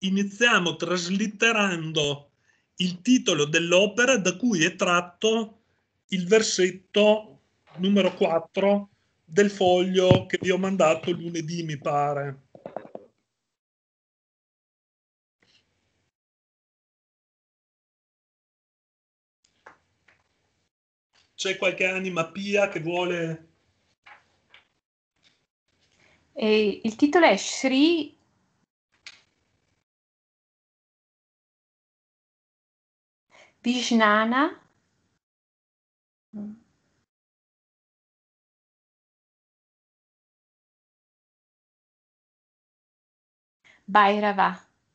iniziamo traslitterando il titolo dell'opera da cui è tratto il versetto numero 4 del foglio che vi ho mandato lunedì, mi pare. C'è qualche anima pia che vuole... E il titolo è Sri Vijnana Bhairava.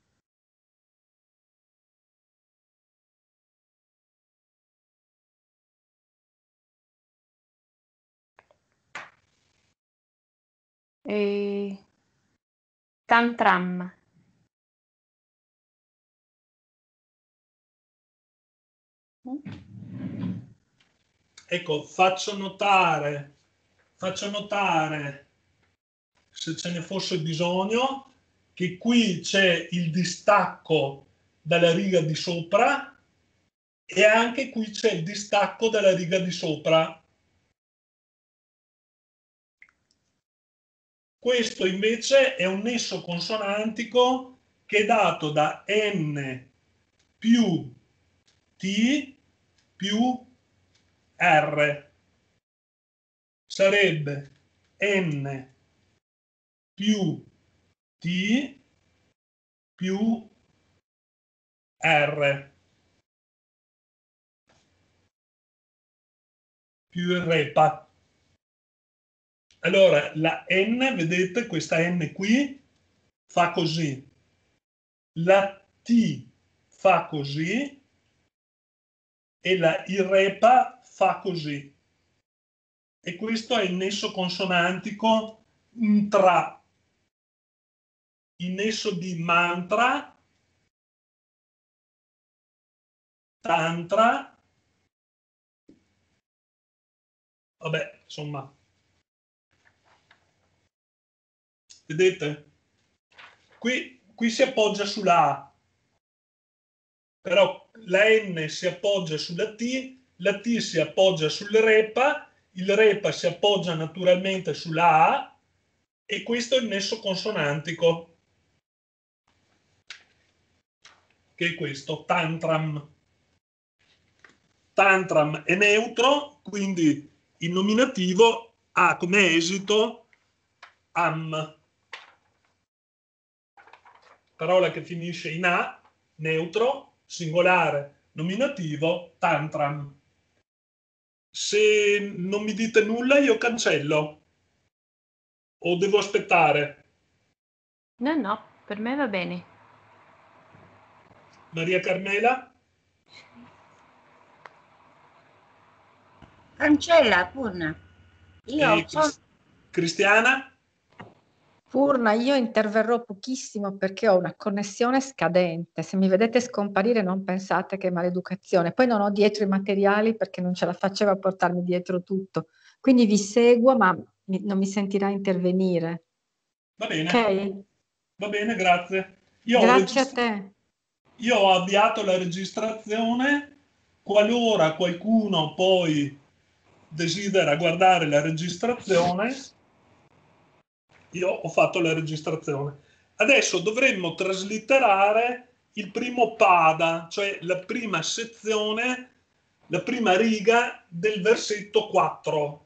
E Tantram. Ecco, faccio notare, se ce ne fosse bisogno, che qui c'è il distacco dalla riga di sopra e anche qui c'è il distacco dalla riga di sopra. Questo invece è un nesso consonantico che è dato da N più T più R. Sarebbe N più T più R più il repa. Allora la N, vedete questa N qui fa così, la T fa così e il repa fa così. E questo è il nesso consonantico tra il nesso di mantra, tantra, vabbè, insomma, vedete? Qui si appoggia sulla A, però la N si appoggia sulla T si appoggia sul repa, il repa si appoggia naturalmente sulla A e questo è il nesso consonantico, che è questo, tantram. Tantram è neutro, quindi il nominativo ha come esito am. Parola che finisce in A, neutro, singolare, nominativo, tantram. Se non mi dite nulla io cancello o devo aspettare. No, per me va bene. Maria Carmela? Cancella, Purna. Io sono... Cristiana? Purna, io interverrò pochissimo perché ho una connessione scadente. Se mi vedete scomparire non pensate che è maleducazione. Poi non ho dietro i materiali perché non ce la facevo a portarmi dietro tutto. Quindi vi seguo, ma non mi sentirà intervenire. Va bene. Ok? Va bene, grazie. Grazie a te. Io ho avviato la registrazione. Qualora qualcuno poi desidera guardare la registrazione, io ho fatto la registrazione. Adesso dovremmo traslitterare il primo pada, cioè la prima sezione, la prima riga del versetto 4.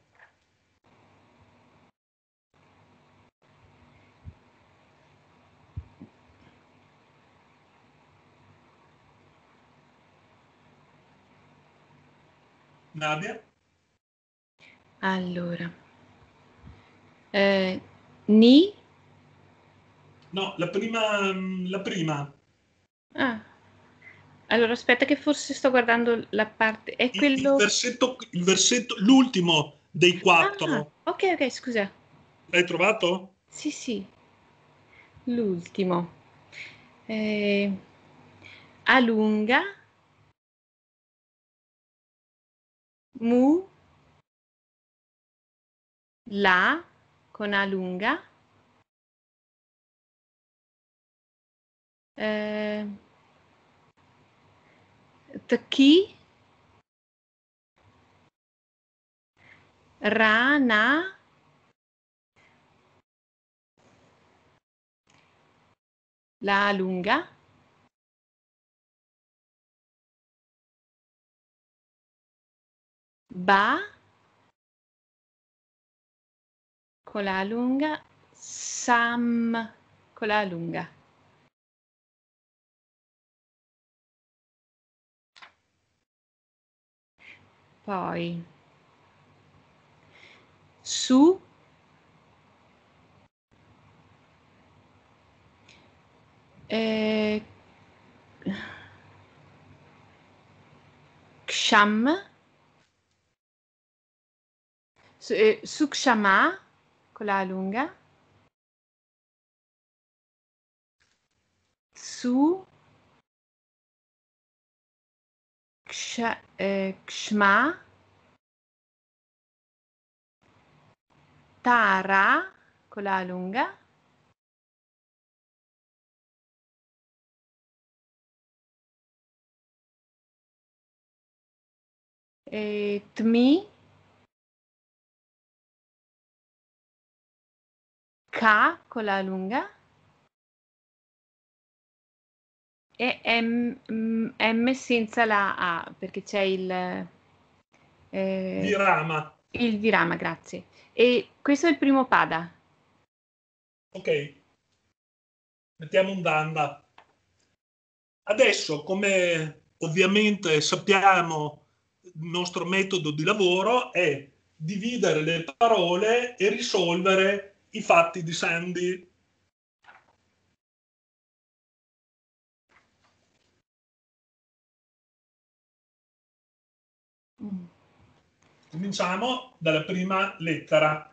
Nadia? Allora. Ni? No, la prima. Ah. Allora, aspetta che forse sto guardando la parte... È quello... Il versetto, l'ultimo dei 4. Ah, ok, scusa. L'hai trovato? Sì. L'ultimo. Allunga. Mu. La. Con A lunga. Tki, Rana, la lunga, Ba, con la lunga, Sam, con la lunga. Poi su, Ksham, Sukshama, con la lunga, su, Kshma, Tara, con la lunga, Tmi, Ka, con la lunga, e M senza la A, perché c'è il Virama. Il virama, grazie. E questo è il primo pada. Ok, mettiamo un danda. Adesso, come ovviamente sappiamo, il nostro metodo di lavoro è dividere le parole e risolvere i fatti di Sandy. Cominciamo dalla prima lettera.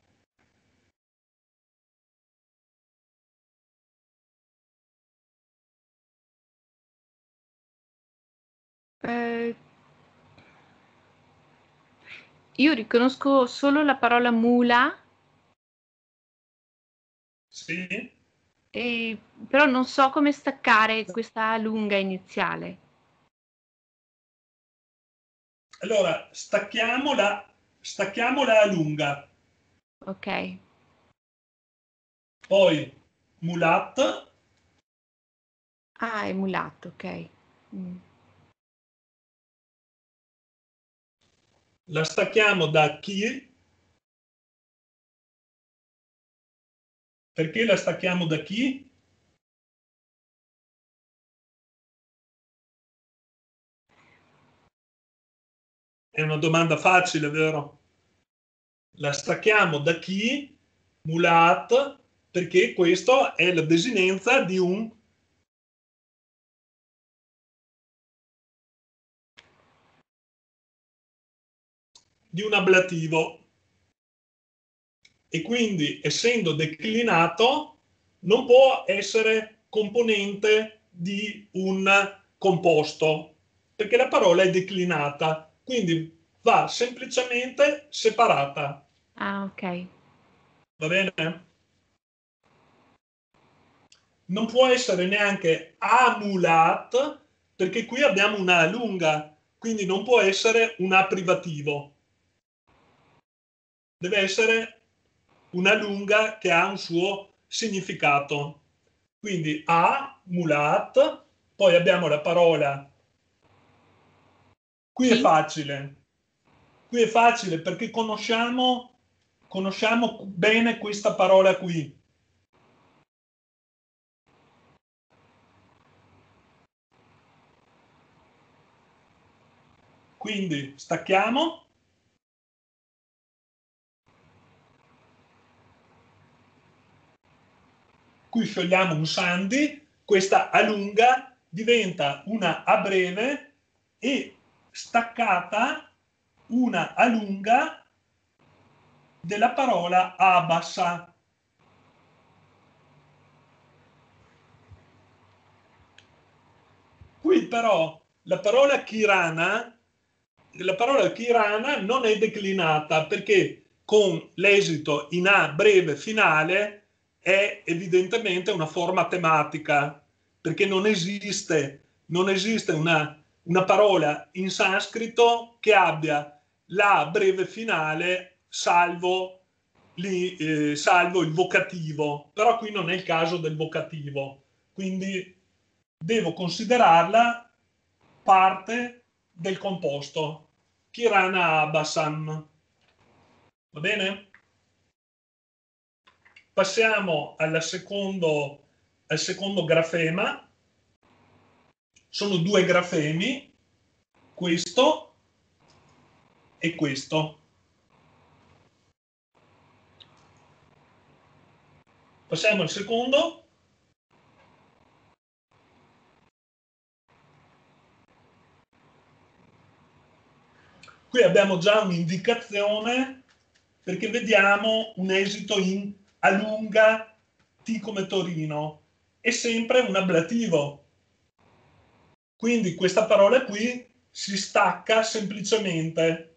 Io riconosco solo la parola mula. Sì. Però non so come staccare questa lunga iniziale. Allora, stacchiamola a lunga. Ok. Poi mulat. Ah, è mulatto, ok. La stacchiamo da chi? Perché la stacchiamo da chi? È una domanda facile, vero? La stacchiamo da chi? Mulat, perché questo è la desinenza di un ablativo. E quindi, essendo declinato, non può essere componente di un composto, perché la parola è declinata, quindi va semplicemente separata. Ah, ok. Va bene? Non può essere neanche amulat, perché qui abbiamo una lunga, quindi non può essere un A privativo. Deve essere una lunga che ha un suo significato. Quindi A, mulat, poi abbiamo la parola. Qui Chi? è facile perché conosciamo bene questa parola qui. Quindi stacchiamo. Qui sciogliamo un sandi, questa A lunga diventa una A breve e staccata una A lunga della parola A bassa. Qui però la parola kirana non è declinata perché con l'esito in A breve finale è evidentemente una forma tematica. perché non esiste una parola in sanscrito che abbia la breve finale salvo il vocativo, però qui non è il caso del vocativo, quindi devo considerarla parte del composto. Kirana Abasam. Va bene? Passiamo al secondo grafema. Sono due grafemi, questo e questo. Passiamo al secondo. Qui abbiamo già un'indicazione perché vediamo un esito in allunga, T come Torino, è sempre un ablativo. Quindi questa parola qui si stacca semplicemente.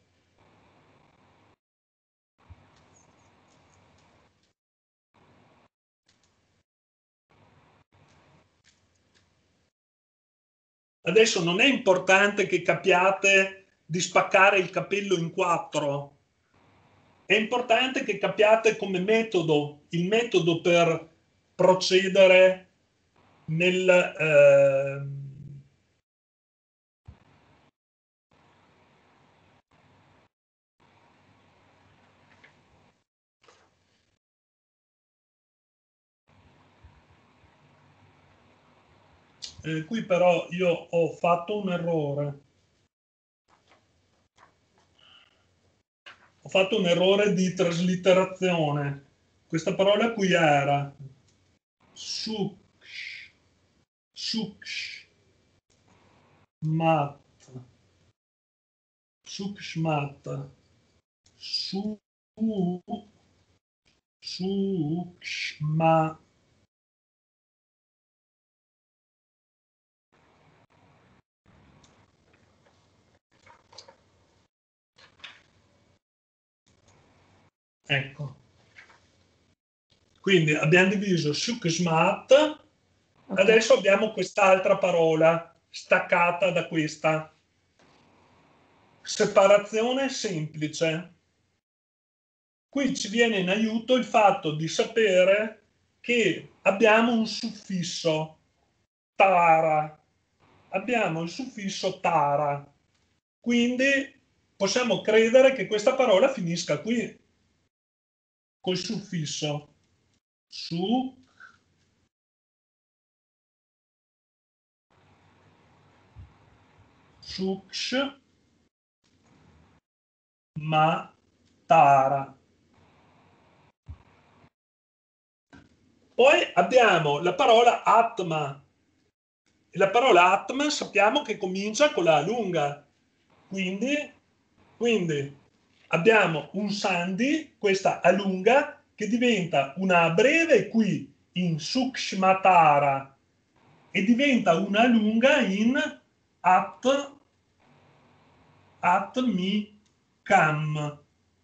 Adesso non è importante che capiate di spaccare il capello in 4. È importante che capiate come metodo, il metodo per procedere nel... qui però io ho fatto un errore. Ho fatto un errore di traslitterazione. Questa parola qui era suksh, suksh, mat, sukshmat, sukshma. Ecco. Quindi abbiamo diviso sukshmat, okay. Adesso abbiamo quest'altra parola staccata da questa. Separazione semplice. Qui ci viene in aiuto il fatto di sapere che abbiamo un suffisso tara. Abbiamo il suffisso tara. Quindi possiamo credere che questa parola finisca qui col suffisso su, suksh, ma, tara. Poi abbiamo la parola atma. E la parola atma sappiamo che comincia con la lunga. Quindi abbiamo un sandhi, questa allunga, che diventa una breve qui in sukshmatara e diventa una lunga in atmikam.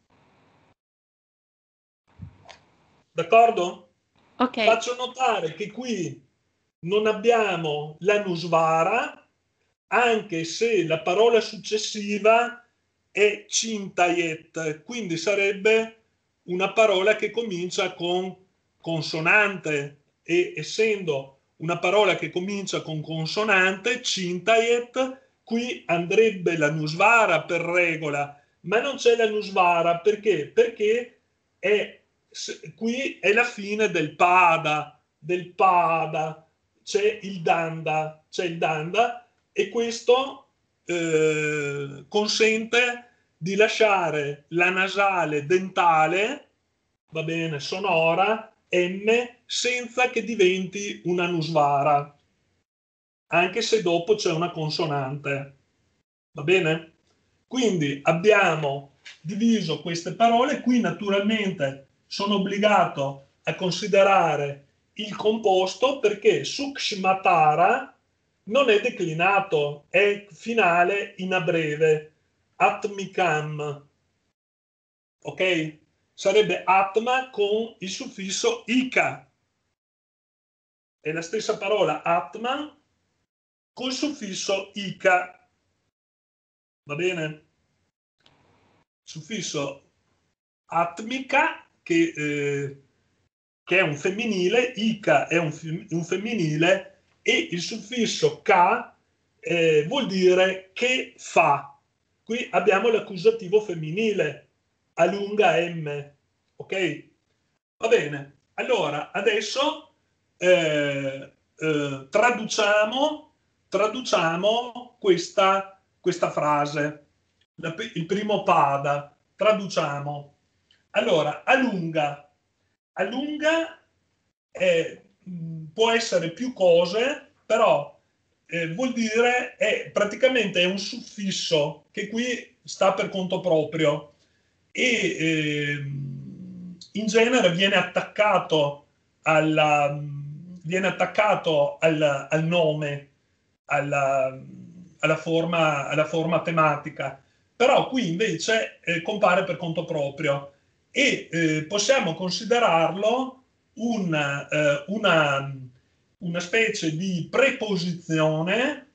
D'accordo? Ok. Faccio notare che qui non abbiamo l'anusvara, anche se la parola successiva è cintayet, quindi sarebbe una parola che comincia con consonante e essendo una parola che comincia con consonante, cintayet, qui andrebbe l'anusvara per regola, ma non c'è l'anusvara perché? Perché qui è la fine del pada, c'è il danda e questo consente di lasciare la nasale dentale, va bene, sonora, M, senza che diventi una nusvara, anche se dopo c'è una consonante. Va bene? Quindi abbiamo diviso queste parole, qui naturalmente sono obbligato a considerare il composto perché sukshmatara non è declinato, è finale in a breve, atmikam, ok? Sarebbe atma con il suffisso ika, è la stessa parola Atman col suffisso Ika, va bene? Suffisso Atmika che è un femminile, Ika è un femminile e il suffisso Ka vuol dire che fa. Qui abbiamo l'accusativo femminile, a lunga M, ok? Va bene, allora adesso traduciamo questa frase, il primo pada, traduciamo. Allora, allunga può essere più cose, però vuol dire, praticamente è un suffisso che qui sta per conto proprio e in genere viene attaccato al nome, alla forma tematica, però qui invece compare per conto proprio e possiamo considerarlo una specie di preposizione,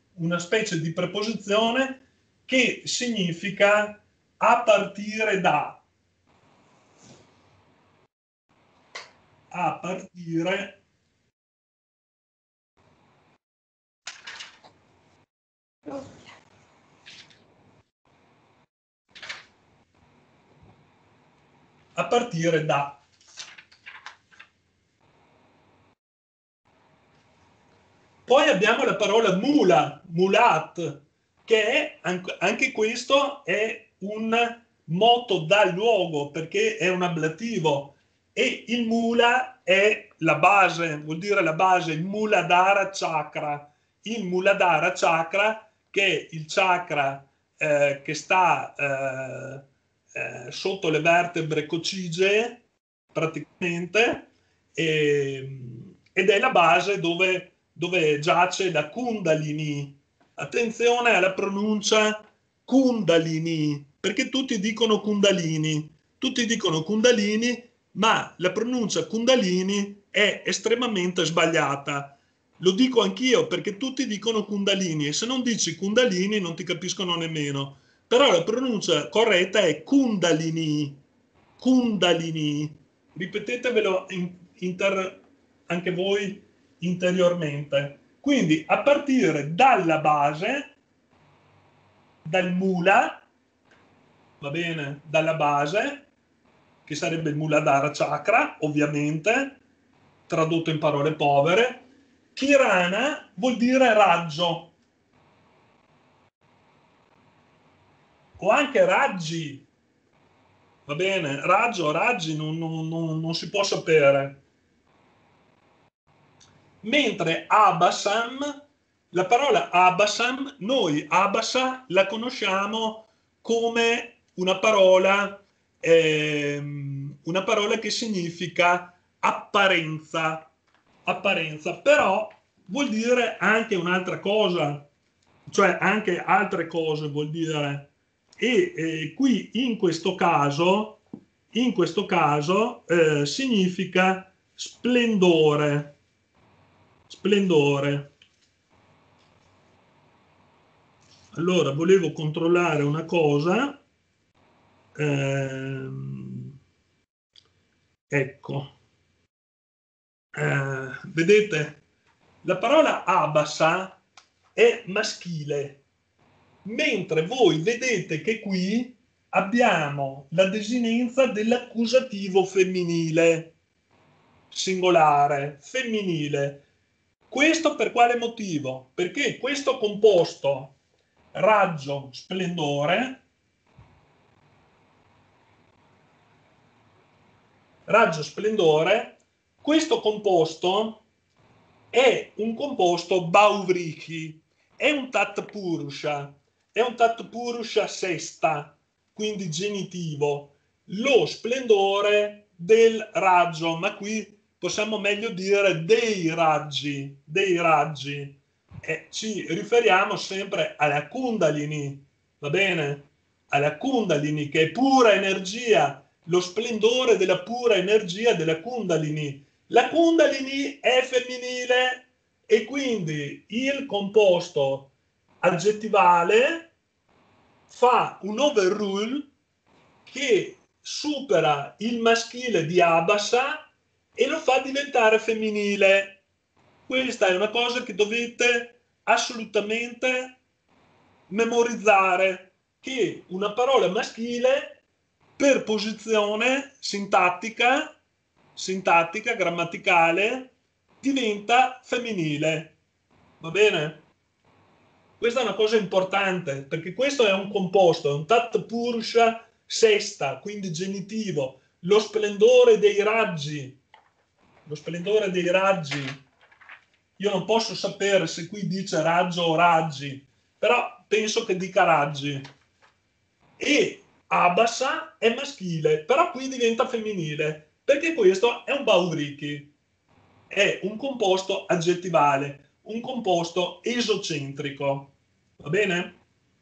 che significa a partire da. A partire da. Poi abbiamo la parola mulat, che è anche questo è un moto da luogo perché è un ablativo e il mula è la base, vuol dire la base, il muladhara chakra. Il muladhara chakra, che è il chakra che sta sotto le vertebre coccigee praticamente ed è la base dove giace la Kundalini. Attenzione alla pronuncia Kundalini, perché tutti dicono Kundalini, ma la pronuncia Kundalini è estremamente sbagliata. Lo dico anch'io perché tutti dicono Kundalini e se non dici Kundalini non ti capiscono nemmeno. Però la pronuncia corretta è Kundalini. Ripetetevelo anche voi interiormente. Quindi a partire dalla base, dal mula, va bene, dalla base, che sarebbe il Muladhara Chakra, ovviamente, tradotto in parole povere. Kirana vuol dire raggio, o anche raggi, va bene, raggi non si può sapere. Mentre Abasam, la parola Abasam, noi Abasa la conosciamo come una parola che significa apparenza, però vuol dire anche un'altra cosa, cioè anche altre cose vuol dire. E qui in questo caso significa splendore. Allora, volevo controllare una cosa. Ecco. Vedete? La parola abassa è maschile, mentre voi vedete che qui abbiamo la desinenza dell'accusativo femminile, singolare, femminile. Questo per quale motivo? Perché questo composto raggio splendore questo composto è un composto Bauvriki, è un Tat Purusha sesta, quindi genitivo, lo splendore del raggio, ma qui possiamo meglio dire dei raggi. Ci riferiamo sempre alla Kundalini, va bene? Alla Kundalini, che è pura energia, lo splendore della pura energia della Kundalini. La Kundalini è femminile e quindi il composto aggettivale fa un overrule che supera il maschile di Abasa e lo fa diventare femminile. Questa è una cosa che dovete assolutamente memorizzare, che una parola maschile per posizione sintattica, grammaticale, diventa femminile. Va bene? Questa è una cosa importante, perché questo è un composto, è un tat purusha sesta, quindi genitivo, lo splendore dei raggi. Lo splendore dei raggi. Io non posso sapere se qui dice raggio o raggi, però penso che dica raggi. E Abasa è maschile, però qui diventa femminile, perché questo è un Baudricchi, è un composto aggettivale, un composto esocentrico. Va bene?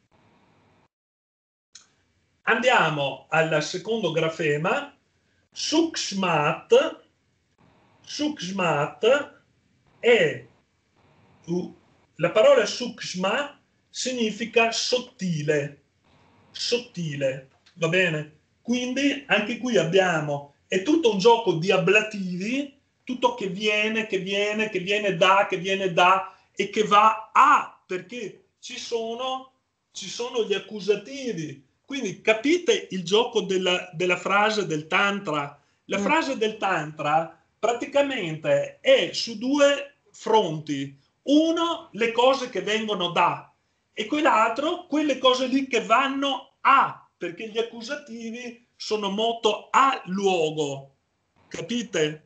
Andiamo al secondo grafema. Sukshmat. Sukshmat è la parola sukshma significa sottile, sottile, va bene? Quindi anche qui abbiamo, è tutto un gioco di ablativi, tutto che viene da e che va a, perché ci sono gli accusativi. Quindi capite il gioco della frase del Tantra? La frase del Tantra praticamente è su due fronti. Uno, le cose che vengono da, e quell'altro, quelle cose lì che vanno a, perché gli accusativi sono molto a luogo. Capite?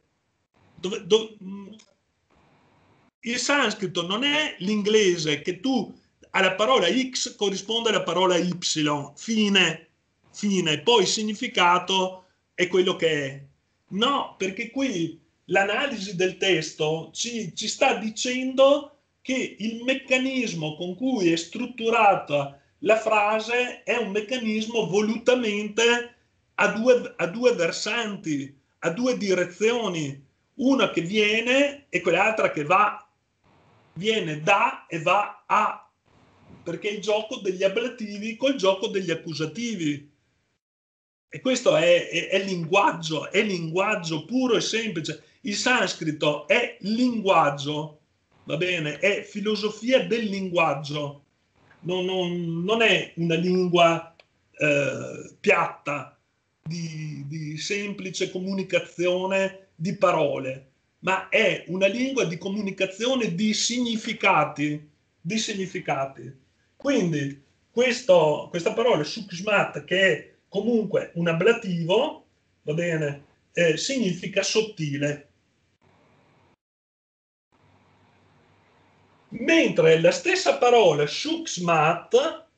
Il sanscrito non è l'inglese che tu alla parola X corrisponde alla parola Y, fine, poi il significato è quello che è. No, perché qui l'analisi del testo ci sta dicendo che il meccanismo con cui è strutturata la frase è un meccanismo volutamente a due versanti, a due direzioni, una che viene e quell'altra che va, viene da e va a, perché è il gioco degli ablativi col gioco degli accusativi. E questo è linguaggio puro e semplice. Il sanscrito è linguaggio, va bene? È filosofia del linguaggio, non è una lingua piatta di semplice comunicazione di parole, ma è una lingua di comunicazione di significati. Quindi questa parola sukshmat, che è comunque un ablativo, va bene, significa sottile. Mentre la stessa parola sukshma,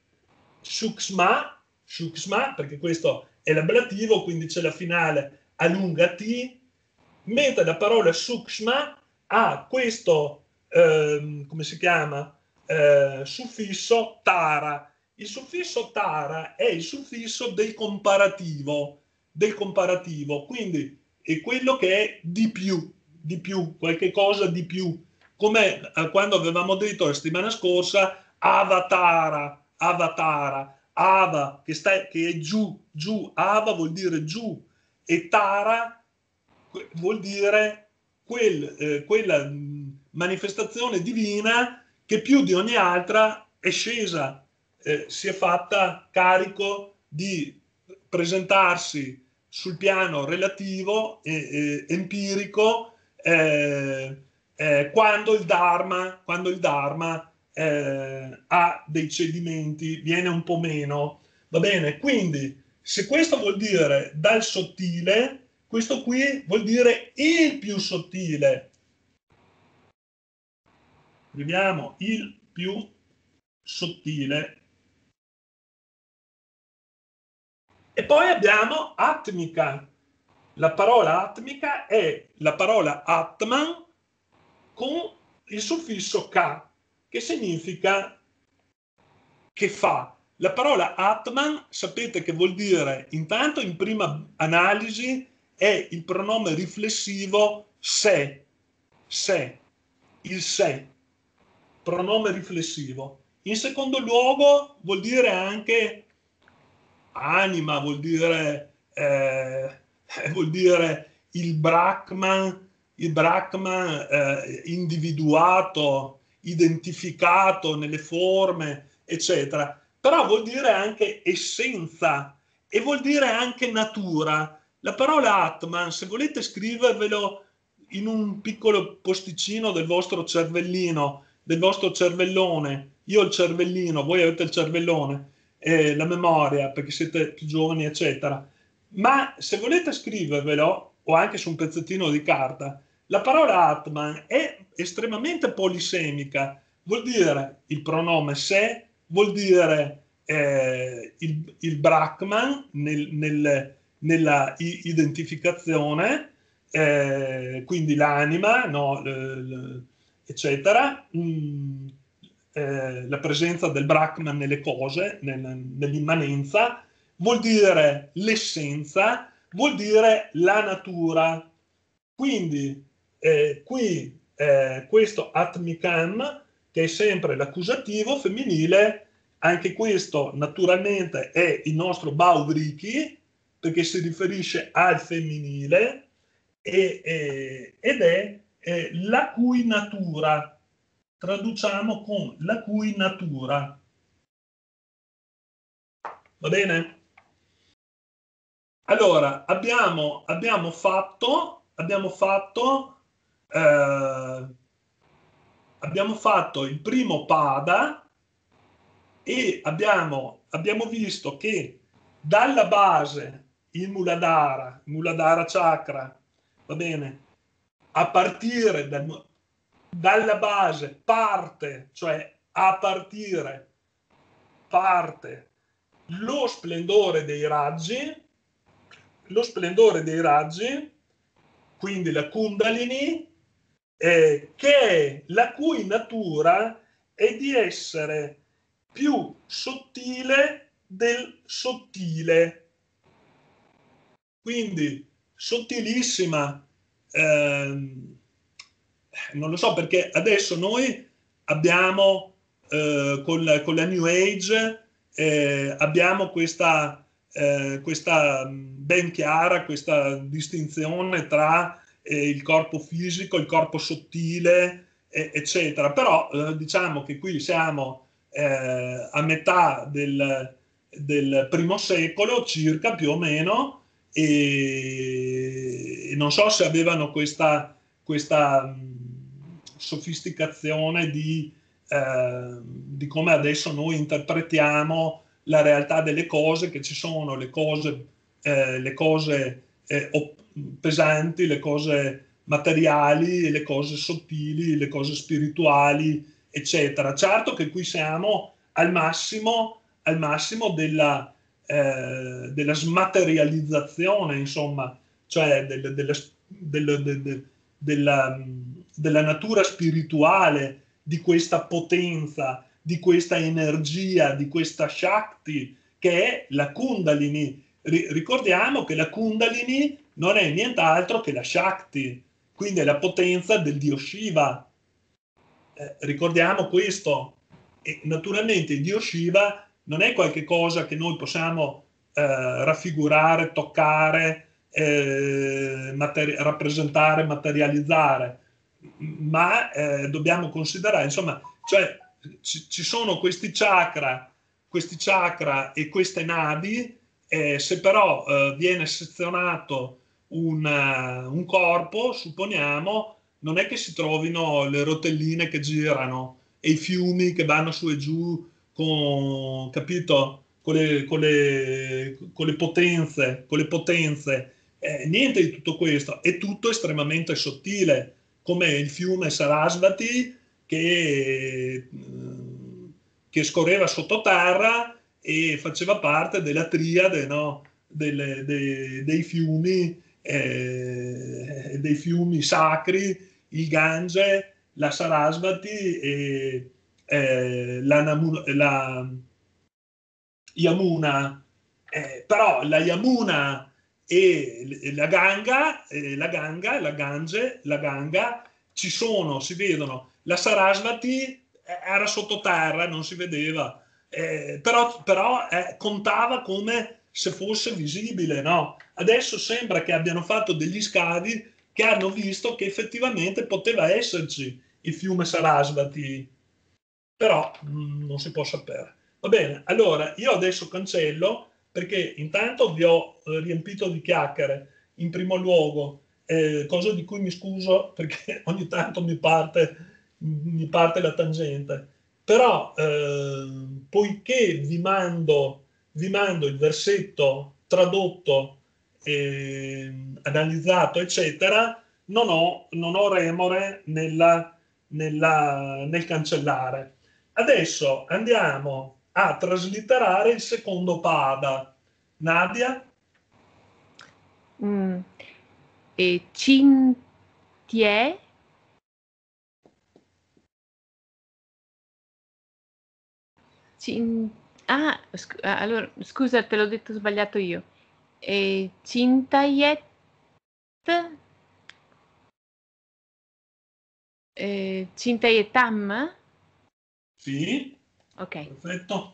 perché questo è l'ablativo, quindi c'è la finale a lunga T, mentre la parola sukshma ha questo, come si chiama, suffisso tara. Il suffisso tara è il suffisso del comparativo, quindi è quello che è di più, qualche cosa di più, come quando avevamo detto la settimana scorsa avatara, ava che è giù, ava vuol dire giù, e tara vuol dire quella manifestazione divina che più di ogni altra è scesa, si è fatta carico di presentarsi sul piano relativo e empirico quando il Dharma ha dei cedimenti, viene un po' meno. Va bene? Quindi se questo vuol dire dal sottile, questo qui vuol dire il più sottile. Scriviamo il più sottile. E poi abbiamo atmica. La parola atmica è la parola atman con il suffisso ka, che significa che fa. La parola atman sapete che vuol dire, intanto in prima analisi, è il pronome riflessivo se, il se, pronome riflessivo. In secondo luogo vuol dire anche anima, vuol dire il Brahman individuato, identificato nelle forme, eccetera. Però vuol dire anche essenza e vuol dire anche natura. La parola Atman, se volete scrivervelo in un piccolo posticino del vostro cervellino, del vostro cervellone, io ho il cervellino, voi avete il cervellone, la memoria, perché siete più giovani, eccetera. Ma se volete scrivervelo, o anche su un pezzettino di carta, la parola Atman è estremamente polisemica, vuol dire il pronome se, vuol dire il Brahman nella identificazione, quindi l'anima, no, eccetera, la presenza del Brahman nelle cose, nell'immanenza, vuol dire l'essenza, vuol dire la natura. Quindi qui questo Atmikam, che è sempre l'accusativo femminile, anche questo naturalmente è il nostro Bauvriki, perché si riferisce al femminile, ed è la cui natura. Traduciamo con la cui natura. Va bene? Allora, abbiamo fatto il primo pada e abbiamo visto che dalla base il Muladhara chakra, va bene, a partire dalla base parte lo splendore dei raggi, quindi la Kundalini, la cui natura è di essere più sottile del sottile, quindi sottilissima. Non lo so, perché adesso noi abbiamo con la New Age abbiamo questa ben chiara questa distinzione tra il corpo fisico, il corpo sottile, eccetera. Però diciamo che qui siamo a metà del primo secolo circa, più o meno, e non so se avevano questa sofisticazione di come adesso noi interpretiamo la realtà delle cose, che ci sono le cose pesanti, le cose materiali, le cose sottili, le cose spirituali, eccetera. Certo che qui siamo al massimo della smaterializzazione, insomma, cioè della natura spirituale di questa potenza, di questa energia, di questa Shakti, che è la Kundalini. Ricordiamo che la Kundalini non è nient'altro che la Shakti, quindi è la potenza del dio Shiva. Ricordiamo questo. E naturalmente il dio Shiva non è qualche cosa che noi possiamo raffigurare, toccare, rappresentare, materializzare, ma dobbiamo considerare, insomma, cioè ci sono questi chakra e queste navi, se però viene sezionato un corpo, supponiamo, non è che si trovino le rotelline che girano e i fiumi che vanno su e giù capito? Con le potenze, niente di tutto questo, è tutto estremamente sottile, come il fiume Sarasvati che scorreva sottoterra e faceva parte della triade, no? dei fiumi sacri, il Gange, la Sarasvati e la Yamuna. Però la Yamuna e la Ganga, ci sono, si vedono. La Sarasvati era sottoterra, non si vedeva, però contava come se fosse visibile, no? Adesso sembra che abbiano fatto degli scavi che hanno visto che effettivamente poteva esserci il fiume Sarasvati, però non si può sapere. Va bene, allora io adesso cancello, perché intanto vi ho riempito di chiacchiere, in primo luogo, cosa di cui mi scuso perché ogni tanto mi parte la tangente, però poiché vi mando il versetto tradotto, analizzato, eccetera, non ho remore nel cancellare. Adesso andiamo a traslitterare il secondo pada. Nadia? E Cintie. Allora, scusa, te l'ho detto sbagliato io. Cintayet. Cintayetam? Sì. Ok. Perfetto.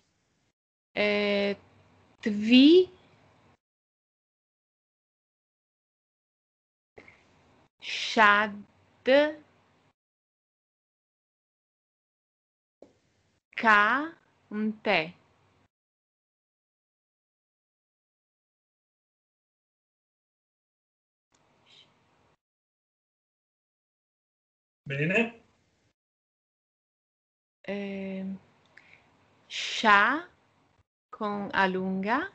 Tvi. Shad. Ka. Un te. Bene. Sha con A lunga.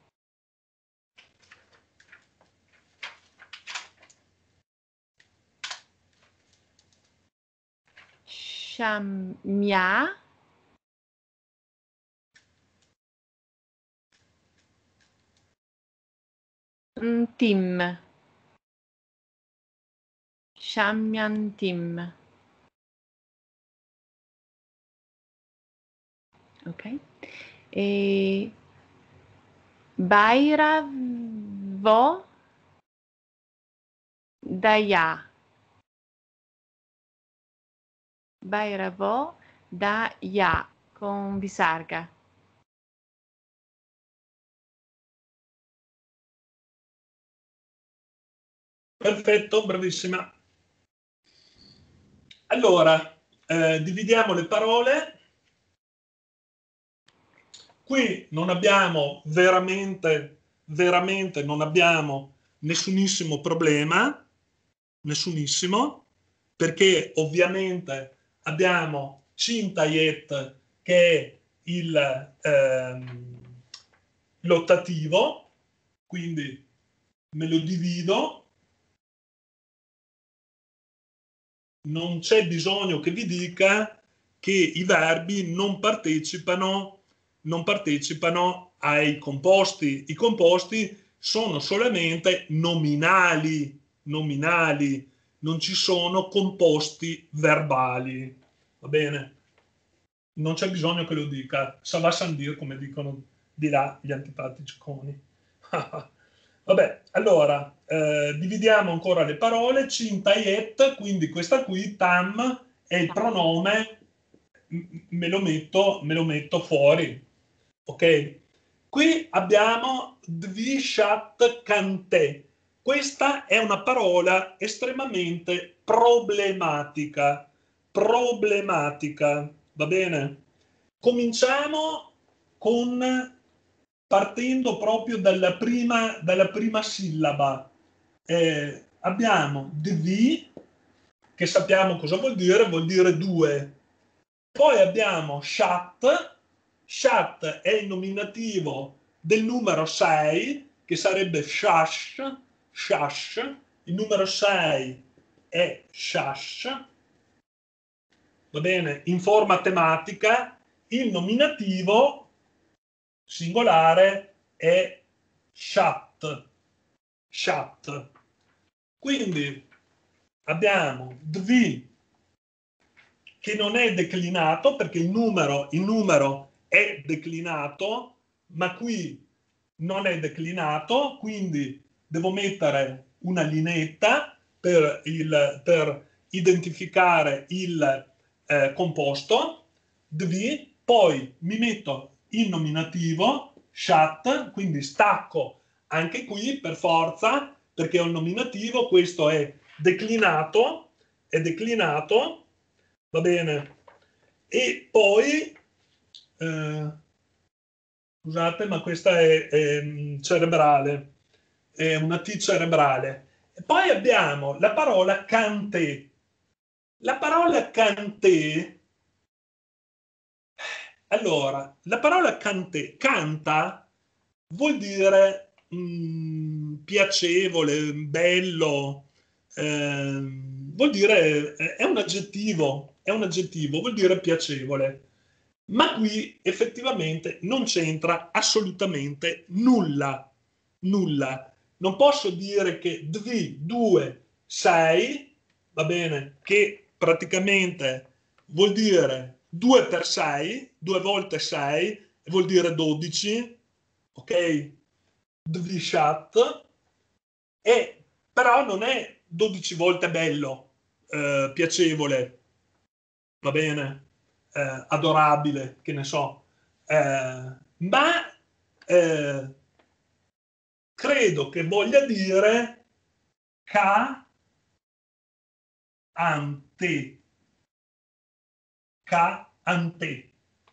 Shamya. Tim. Shamyantim. Ok. E Bhairavo Daya. Bhairavo Daya con Visarga. Perfetto, bravissima. Allora, dividiamo le parole. Qui non abbiamo veramente non abbiamo nessunissimo problema, nessunissimo, perché ovviamente abbiamo Cintayet che è l'ottativo, quindi me lo divido. Non c'è bisogno che vi dica che i verbi non partecipano ai composti. I composti sono solamente nominali, non ci sono composti verbali. Va bene? Non c'è bisogno che lo dica. Ça va sans dire, come dicono di là gli antipatici coni. Vabbè, allora, dividiamo ancora le parole. Cintayet, quindi questa qui, tam, è il pronome, me lo metto fuori. Ok? Qui abbiamo dvishat kante. Questa è una parola estremamente problematica. Va bene? Cominciamo partendo proprio dalla prima sillaba. Abbiamo dvi, che sappiamo cosa vuol dire due. Poi abbiamo shat è il nominativo del numero 6, che sarebbe shash, il numero 6 è shash, va bene? In forma tematica, il nominativo singolare è shat. Quindi abbiamo dvi, che non è declinato, perché il numero è declinato, ma qui non è declinato, quindi devo mettere una lineetta per identificare il composto, dvi, poi mi metto il nominativo, shat, quindi stacco anche qui per forza, perché è un nominativo, questo è declinato, va bene, e poi, scusate, ma questa è cerebrale, è una T cerebrale. E poi abbiamo la parola canté. La parola canté, allora, la parola canté, canta, vuol dire piacevole, bello, vuol dire, è un aggettivo, vuol dire piacevole. Ma qui effettivamente non c'entra assolutamente nulla, nulla. Non posso dire che dvi, due, sei, va bene, che praticamente vuol dire 2 per 6, 2 volte 6, vuol dire 12, ok? Dvishat, e però non è 12 volte bello, piacevole, va bene, adorabile, che ne so, ma credo che voglia dire ca ante, ca ante.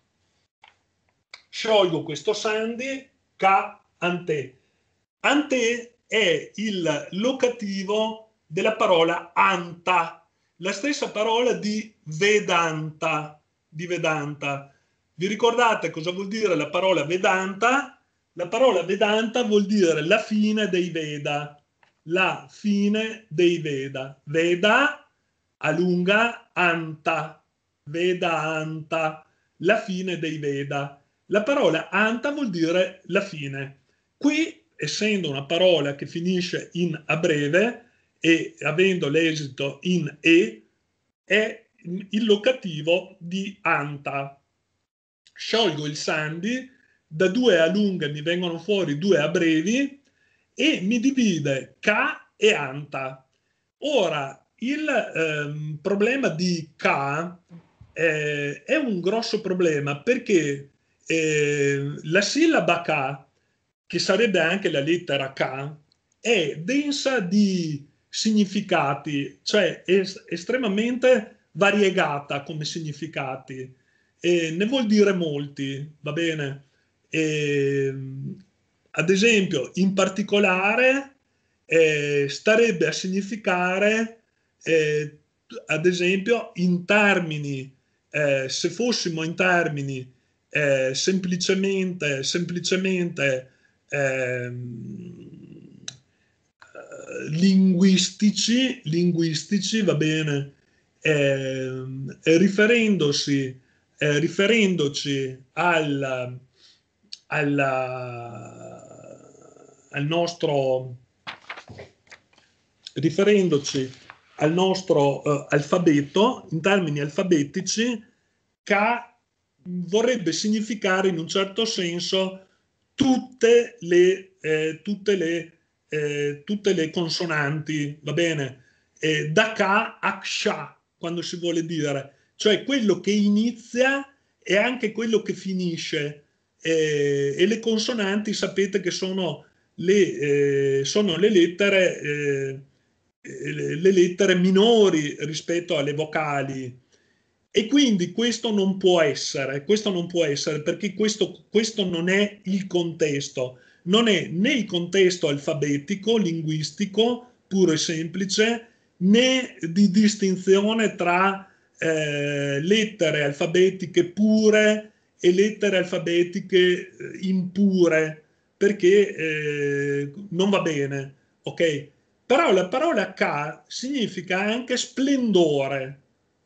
Sciolgo questo sandi, ca ante. Ante è il locativo della parola anta, la stessa parola di Vedanta, Vi ricordate cosa vuol dire la parola Vedanta? La parola Vedanta vuol dire la fine dei Veda, la fine dei Veda. Veda a lunga, anta, Veda anta, la fine dei Veda. La parola anta vuol dire la fine. Qui, essendo una parola che finisce in a breve e avendo l'esito in e, è il locativo di anta. Sciolgo il sandi, da 2 a lunghe mi vengono fuori 2 a brevi e mi divide ca e anta. Ora, il problema di ca è un grosso problema perché la sillaba K, che sarebbe anche la lettera K, è densa di significati, cioè è estremamente variegata come significati, ne vuol dire molti, va bene? Ad esempio, in particolare, starebbe a significare, ad esempio, in termini, se fossimo in termini semplicemente linguistici, va bene, riferendoci al nostro alfabeto, in termini alfabetici, K vorrebbe significare in un certo senso tutte le consonanti, va bene? Da K a Ksha, quando si vuole dire, cioè quello che inizia e anche quello che finisce. E le consonanti sapete che sono le lettere minori rispetto alle vocali. E quindi questo non può essere perché questo non è il contesto, non è né il contesto alfabetico, linguistico, puro e semplice, né di distinzione tra lettere alfabetiche pure e lettere alfabetiche impure, perché non va bene, ok? Però la parola K significa anche splendore,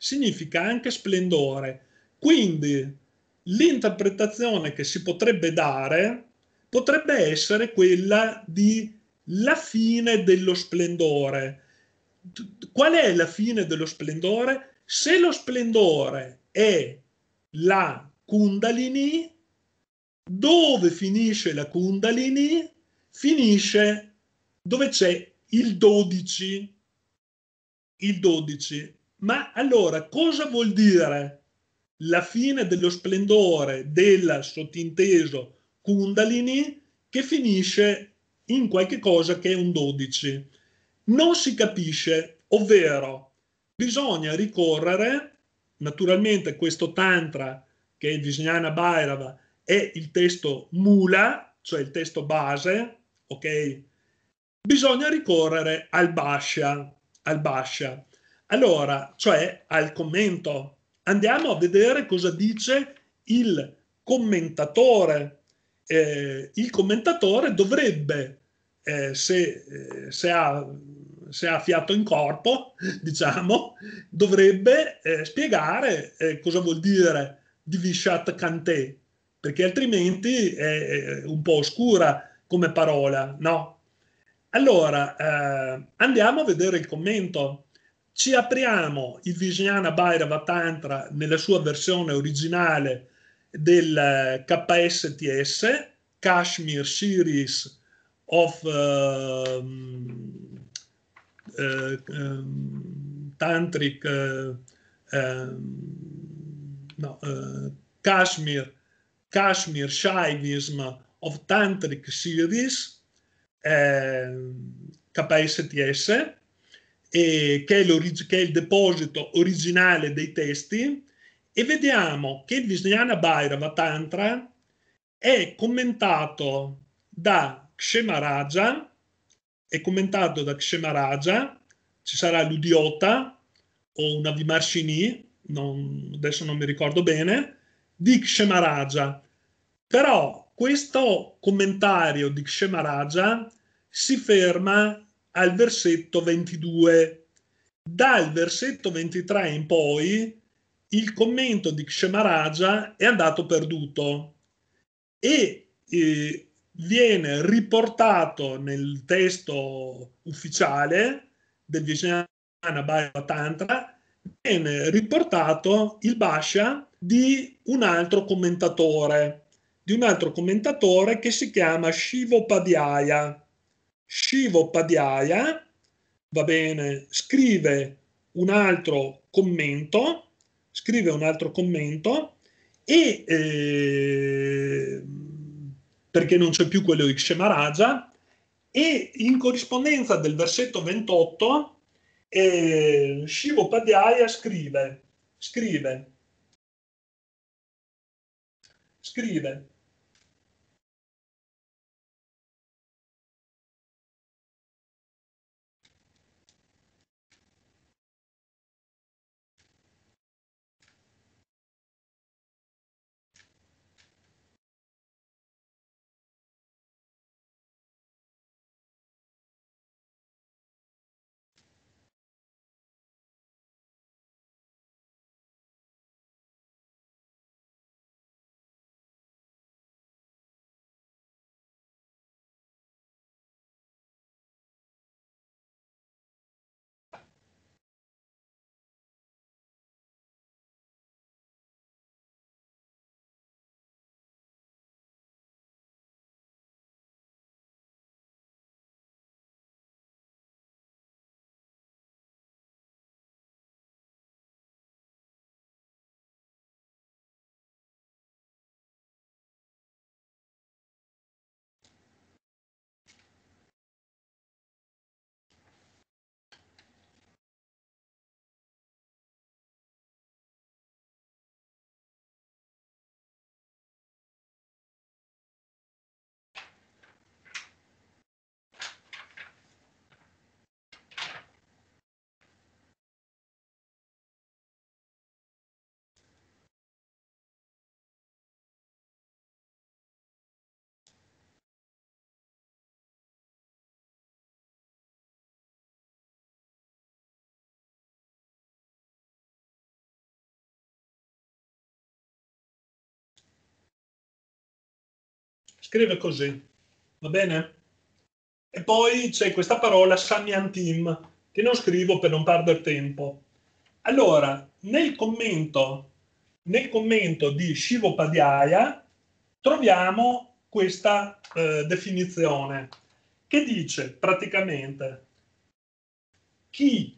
quindi l'interpretazione che si potrebbe dare potrebbe essere quella di la fine dello splendore. Qual è la fine dello splendore? Se lo splendore è la Kundalini, dove finisce la Kundalini? Finisce dove c'è il 12. Il 12. Ma allora cosa vuol dire la fine dello splendore del sottinteso Kundalini che finisce in qualche cosa che è un 12? Non si capisce, ovvero bisogna ricorrere, naturalmente questo tantra che è il Vijnana Bhairava è il testo mula, cioè il testo base, ok? Bisogna ricorrere al Bhashya, allora, cioè al commento. Andiamo a vedere cosa dice il commentatore. Il commentatore dovrebbe, se ha fiato in corpo, diciamo, dovrebbe spiegare cosa vuol dire Divishat Kante, perché altrimenti è un po' oscura come parola, no? Allora, andiamo a vedere il commento. Ci apriamo il Vijnana Bhairava Tantra nella sua versione originale del KSTS, Kashmir Series of Tantric Kashmir Shaivism of Tantric Series, KSTS, che è il deposito originale dei testi, e vediamo che il Vijnana Bhairava Tantra è commentato da Kshemaraja, ci sarà l'Udiota o una Vimarshini, adesso non mi ricordo bene, di Kshemaraja. Però questo commentario di Kshemaraja si ferma al versetto 22. Dal versetto 23 in poi il commento di Kshemaraja è andato perduto e viene riportato nel testo ufficiale del Vijnana Bhairava Tantra, viene riportato il Bhashya di un altro commentatore che si chiama Shivopadhyaya. Shivopadhyaya, va bene, scrive un altro commento e perché non c'è più quello di Kshemaraja, e in corrispondenza del versetto 28 Shivopadhyaya scrive così, va bene? E poi c'è questa parola Samyantim, che non scrivo per non perdere tempo. Allora, nel commento di Shivopadhyaya troviamo questa definizione. che dice praticamente chi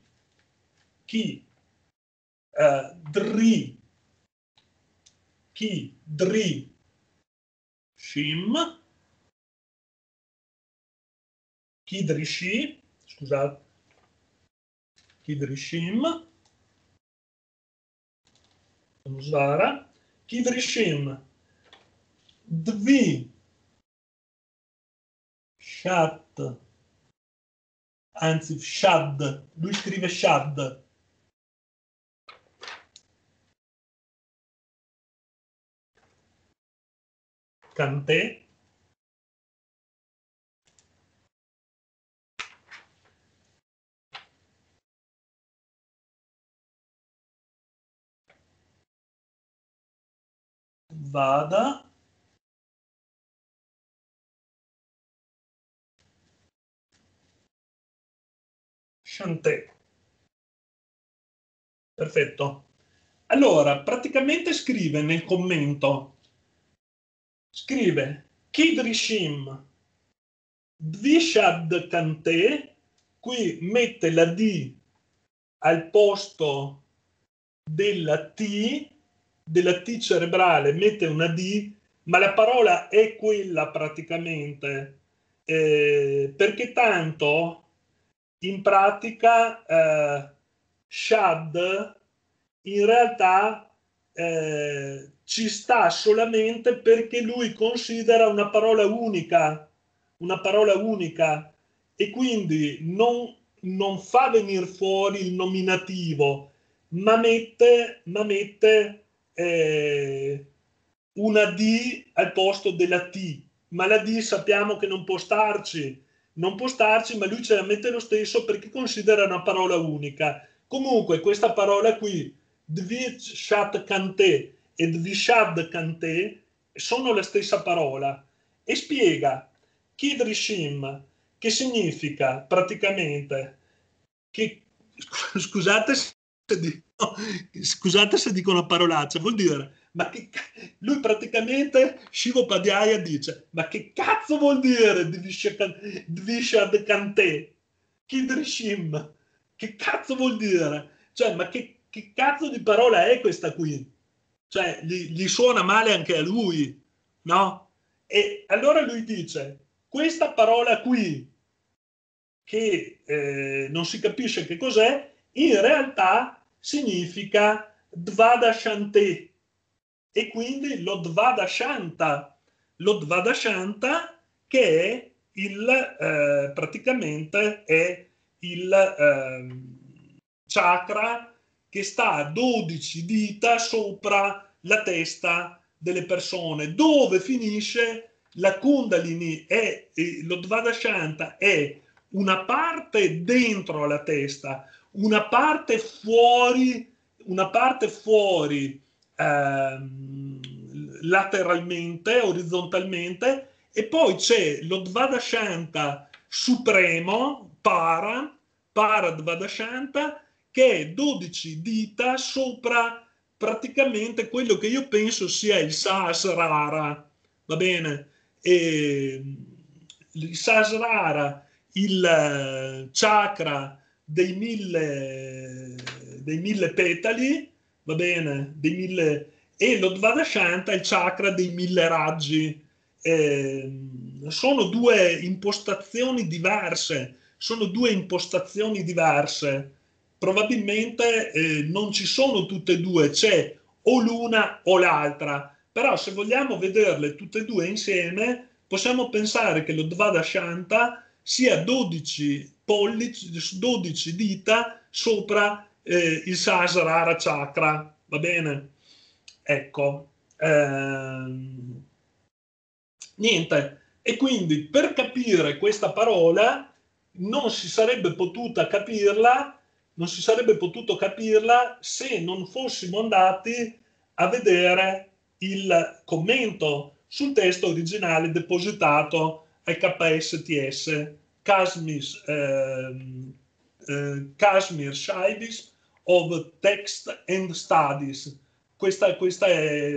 dri shim, Kidrishi, scusate, Kidrishim, Svara, Kidrishim, Dvi, Shat, anzi Shad, lui scrive Shad, Kante, Vada, Shante. Perfetto. Allora, praticamente scrive nel commento, scrive Kidrishim Dvishad Kante, qui mette la D al posto della T cerebrale, mette una D, ma la parola è quella praticamente, perché tanto in pratica Shad in realtà ci sta solamente perché lui considera una parola unica, e quindi non fa venire fuori il nominativo, ma mette una D al posto della T, ma la D sappiamo che non può starci, ma lui ce la mette lo stesso perché considera una parola unica. Comunque questa parola qui, Dvishat Kante e Dvishad Kante, sono la stessa parola, e spiega Kidrishim, che significa praticamente che, scusate se dico una parolaccia, vuol dire, ma che lui praticamente Shiva Padhyaya dice, ma che cazzo vuol dire Dvishad Kante, Kidrishim, che cazzo vuol dire? Cioè, ma che cazzo di parola è questa qui? Cioè, gli suona male anche a lui, no? E allora lui dice, questa parola qui, che non si capisce che cos'è, in realtà significa Dvadashante, e quindi lo Dvadashanta che è praticamente è il chakra che sta a 12 dita sopra la testa delle persone, dove finisce la Kundalini, lo Dvadashanta è una parte dentro la testa, una parte fuori lateralmente, orizzontalmente, e poi c'è lo Dvadashanta supremo, para Dvadashanta, che è 12 dita sopra praticamente quello che io penso sia il Sahasrara, va bene? E il Sahasrara, il chakra dei mille petali, va bene, e lo Dvadashanta, il chakra dei 1000 raggi. Sono due impostazioni diverse, probabilmente non ci sono tutte e due, c'è o l'una o l'altra, però se vogliamo vederle tutte e due insieme possiamo pensare che lo Dvadashanta sia 12 pollici, 12 dita sopra il Sahasrara chakra, va bene? Ecco, niente, e quindi per capire questa parola non si sarebbe potuto capirla se non fossimo andati a vedere il commento sul testo originale depositato al KSTS, Kashmir Shivis of Text and Studies. Questa è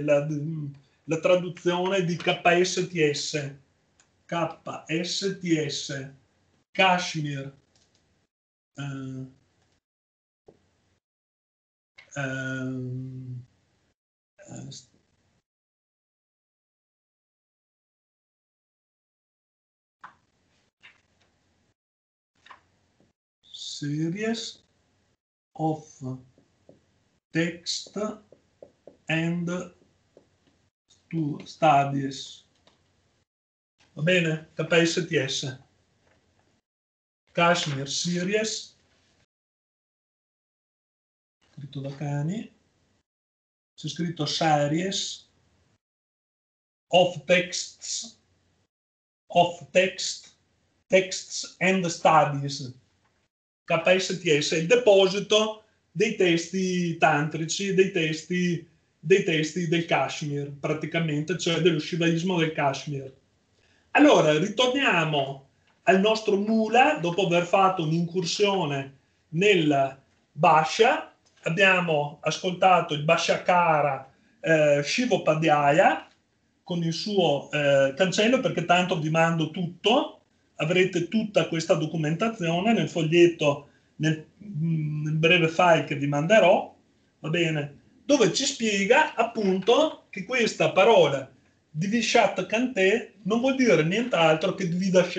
la traduzione di KSTS. Kashmir, series of text and studies. Va bene? KSTS. Kashmir Series, scritto da Cani, c'è scritto Series of Texts and Studies. KSTS è il deposito dei testi tantrici, dei testi del Kashmir, praticamente, cioè dello shivaismo del Kashmir. Allora, ritorniamo al nostro Mula, dopo aver fatto un'incursione nel Bhashya. Abbiamo ascoltato il Bhashyakara Shivopadhyaya con il suo cancello, perché tanto vi mando tutto, avrete tutta questa documentazione nel foglietto, nel breve file che vi manderò, va bene, dove ci spiega appunto che questa parola Dvishat Kante non vuol dire nient'altro che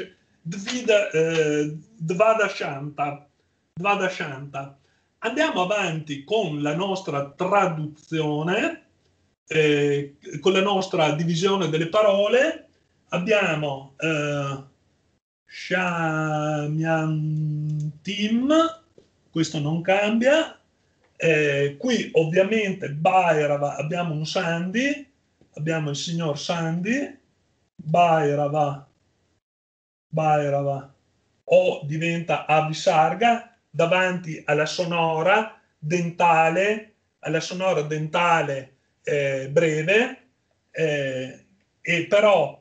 Dvadashanta. Andiamo avanti con la nostra traduzione, con la nostra divisione delle parole. Abbiamo Shamyantim, questo non cambia. Qui ovviamente Bhairava abbiamo un Sandhi, abbiamo il signor Sandhi, Bhairava, O diventa Avisarga davanti alla sonora dentale, breve, e però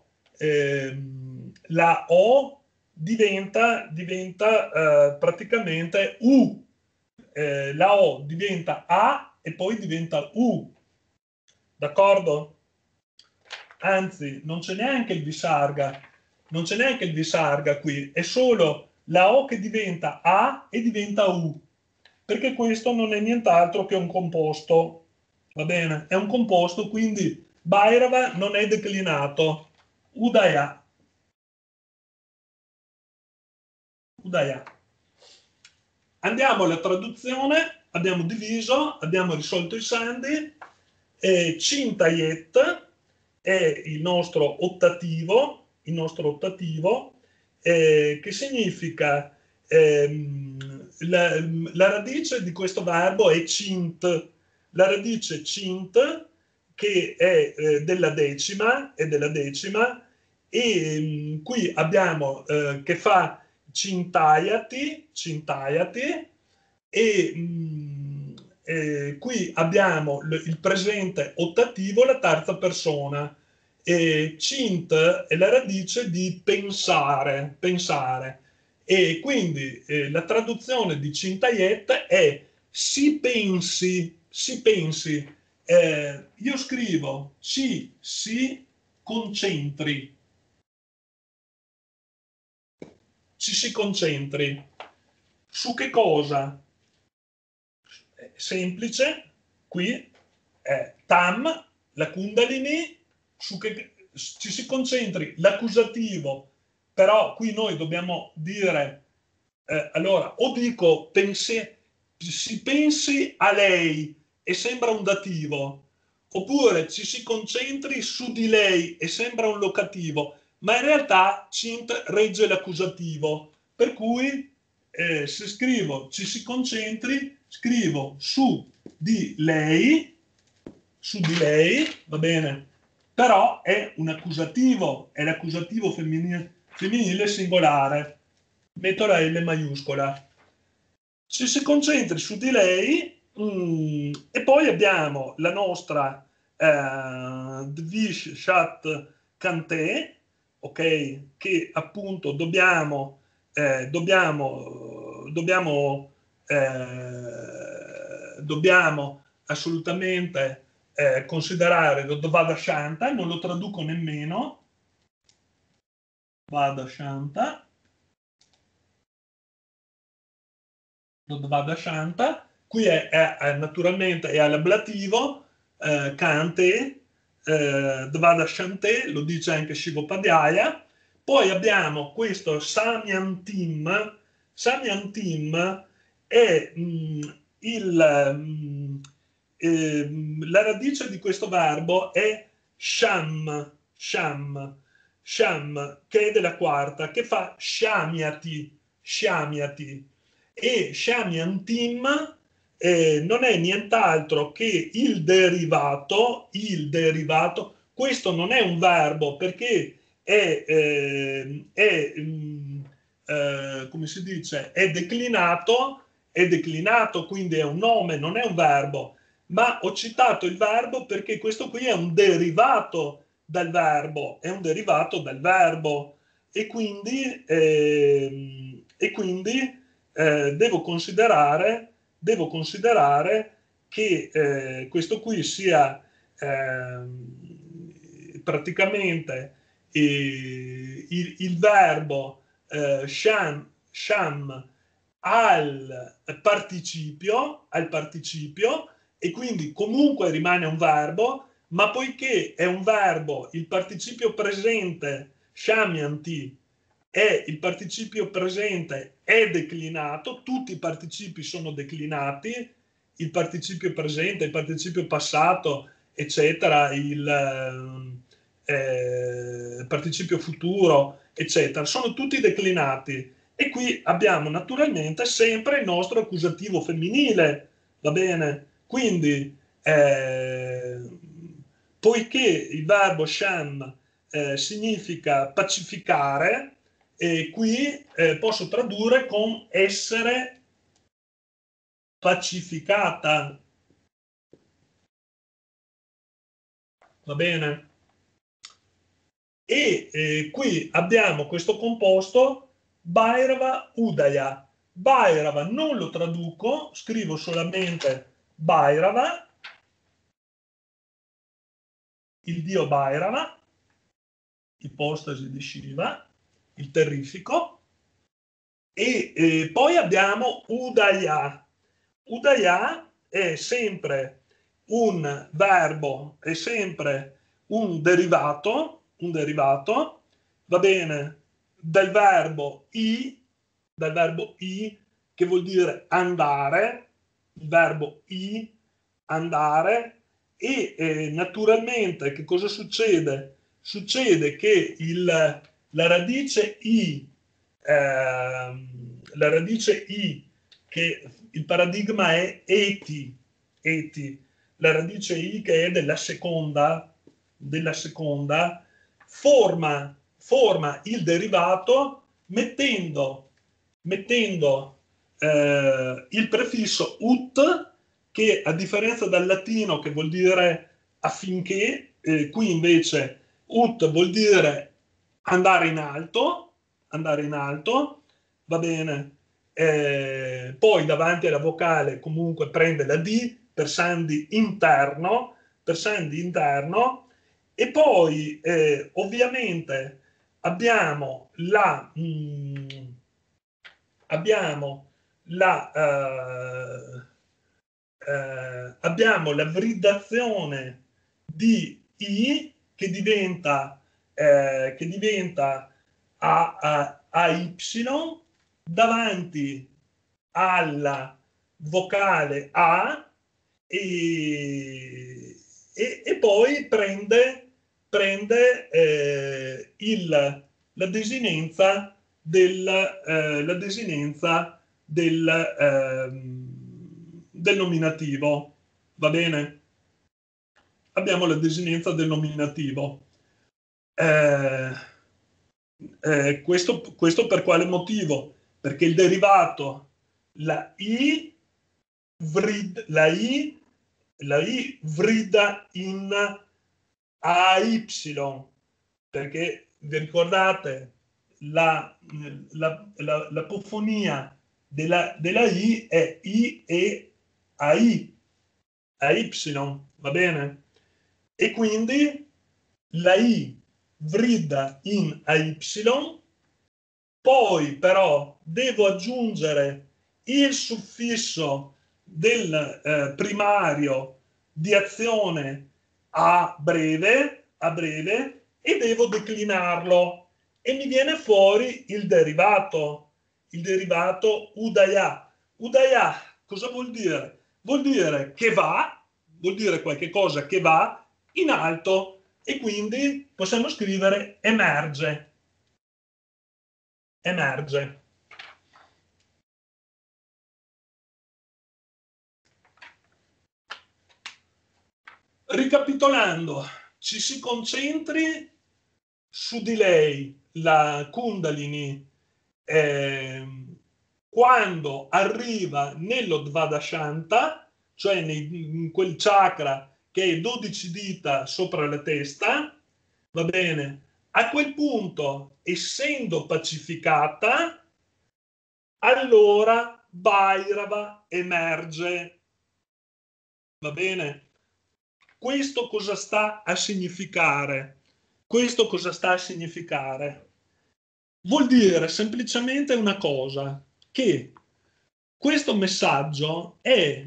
la O diventa praticamente U. La O diventa A e poi diventa U, d'accordo? Anzi, non c'è neanche il Visarga qui, è solo la O che diventa A e diventa U, perché questo non è nient'altro che un composto, va bene? È un composto, quindi Bhairava non è declinato. Udaya. Andiamo alla traduzione, abbiamo diviso, abbiamo risolto i Sandhi. Cintayet è il nostro ottativo, che significa la radice di questo verbo è cint, la radice cint che è della decima, e qui abbiamo che fa cintayati, e qui abbiamo il presente ottativo, la terza persona. Cint è la radice di pensare, e quindi la traduzione di Cintayet è si pensi. Io scrivo ci si concentri. Su che cosa? Semplice, qui è Tam, la Kundalini, ci si concentri, l'accusativo, però qui noi dobbiamo dire, allora, o dico si pensi a lei e sembra un dativo, oppure ci si concentri su di lei e sembra un locativo, ma in realtà Cint regge l'accusativo, per cui se scrivo ci si concentri, scrivo su di lei, va bene, però è un accusativo, è l'accusativo femminile singolare, metto la L maiuscola. Ci si concentri su di lei, e poi abbiamo la nostra Dvishat Kante, ok, che appunto dobbiamo assolutamente considerare Vadashanta, non lo traduco nemmeno, Vadashanta, lo vada chanta, qui è naturalmente è all'ablativo, cante, vada chanté, lo dice anche Shivopadhyaya. Poi abbiamo questo Samyantim. Samyantim è la radice di questo verbo è sham, che è della quarta, che fa shamyati. E shamyantim non è nient'altro che il derivato, questo non è un verbo perché come si dice, è declinato, quindi è un nome, non è un verbo, ma ho citato il verbo perché questo qui è un derivato dal verbo, e quindi devo considerare che questo qui sia praticamente il verbo sham al participio, e quindi comunque rimane un verbo, ma poiché è un verbo, il participio presente shamyanti è il participio presente è declinato, tutti i participi sono declinati, il participio presente, il participio passato, eccetera, il participio futuro, eccetera, sono tutti declinati. E qui abbiamo naturalmente sempre il nostro accusativo femminile, va bene? Quindi, poiché il verbo sham significa pacificare, qui posso tradurre con essere pacificata. Va bene? E qui abbiamo questo composto Bhairava Udaya. Bhairava non lo traduco, scrivo solamente Bhairava, il dio Bhairava, ipostasi di Shiva, il terrifico, e poi abbiamo Udaya. Udaya è sempre un verbo, è sempre un derivato, va bene, del verbo i, che vuol dire andare, il verbo i, andare, e naturalmente che cosa succede? Succede che la radice i, che il paradigma è eti, la radice i che è della seconda, forma il derivato mettendo il prefisso ut, che a differenza dal latino che vuol dire affinché, qui invece ut vuol dire andare in alto, va bene? Poi davanti alla vocale comunque prende la D per sandi interno, e poi ovviamente abbiamo la vridazione di I che diventa AY davanti alla vocale A, e poi prende la desinenza del nominativo, va bene? Abbiamo la desinenza del nominativo. Questo per quale motivo? Perché il derivato, la I vrida in AY, perché vi ricordate l'apofonia della I è I e AI, va bene? E quindi la I vrida in AY, poi però devo aggiungere il suffisso del primario di azione a breve e devo declinarlo e mi viene fuori il derivato udaya. Udaya cosa vuol dire? Vuol dire che va, vuol dire qualche cosa che va in alto e quindi possiamo scrivere emerge. Emerge. Ricapitolando, ci si concentri su di lei, la Kundalini, quando arriva nello Dvadashanta, cioè in quel chakra che è 12 dita sopra la testa, va bene? A quel punto, essendo pacificata, allora Bhairava emerge, va bene? Questo cosa sta a significare? Questo cosa sta a significare? Vuol dire semplicemente una cosa, che questo messaggio è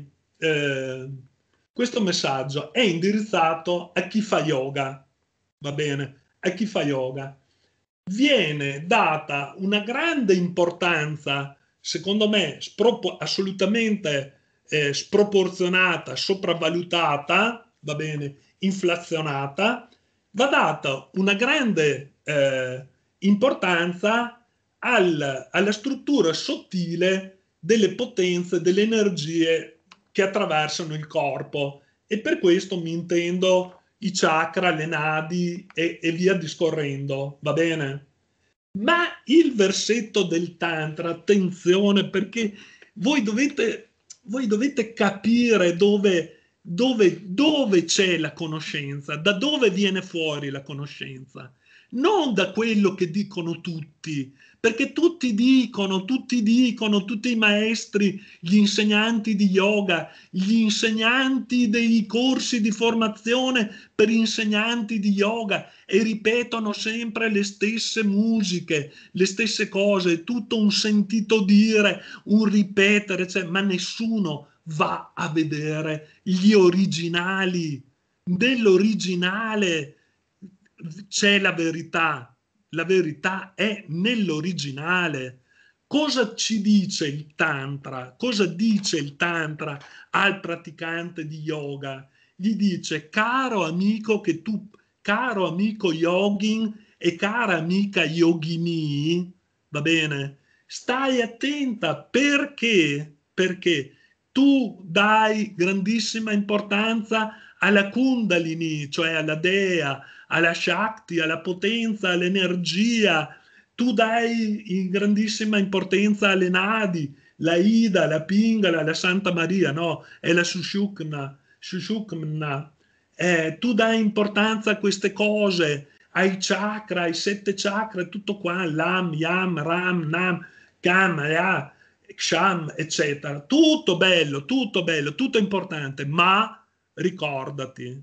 indirizzato a chi fa yoga, va bene? A chi fa yoga. Viene data una grande importanza, secondo me, assolutamente sproporzionata, sopravvalutata, va bene, inflazionata, va data una grande importanza alla struttura sottile delle potenze, delle energie che attraversano il corpo, e per questo mi intendo i chakra, le nadi e via discorrendo, va bene? Ma il versetto del Tantra, attenzione, perché voi dovete capire dove c'è la conoscenza, da dove viene fuori la conoscenza, non da quello che dicono tutti, perché tutti i maestri, gli insegnanti di yoga, gli insegnanti dei corsi di formazione per insegnanti di yoga, e ripetono sempre le stesse musiche, le stesse cose, tutto un sentito dire, un ripetere, cioè, ma nessuno va a vedere gli originali. Nell'originale c'è la verità è nell'originale. Cosa ci dice il Tantra? Cosa dice il Tantra al praticante di yoga? Gli dice: caro amico yogin e cara amica yogini, va bene? Stai attenta, perché tu dai grandissima importanza alla Kundalini, cioè alla Dea, alla Shakti, alla potenza, all'energia. Tu dai grandissima importanza alle Nadi, la Ida, la Pingala, la Santa Maria, no? È la Sushumna. Tu dai importanza a queste cose, ai chakra, ai 7 chakra, tutto qua, Lam, Yam, Ram, Nam, Kam, Ya, Ksham, eccetera. Tutto bello, tutto importante, ma ricordati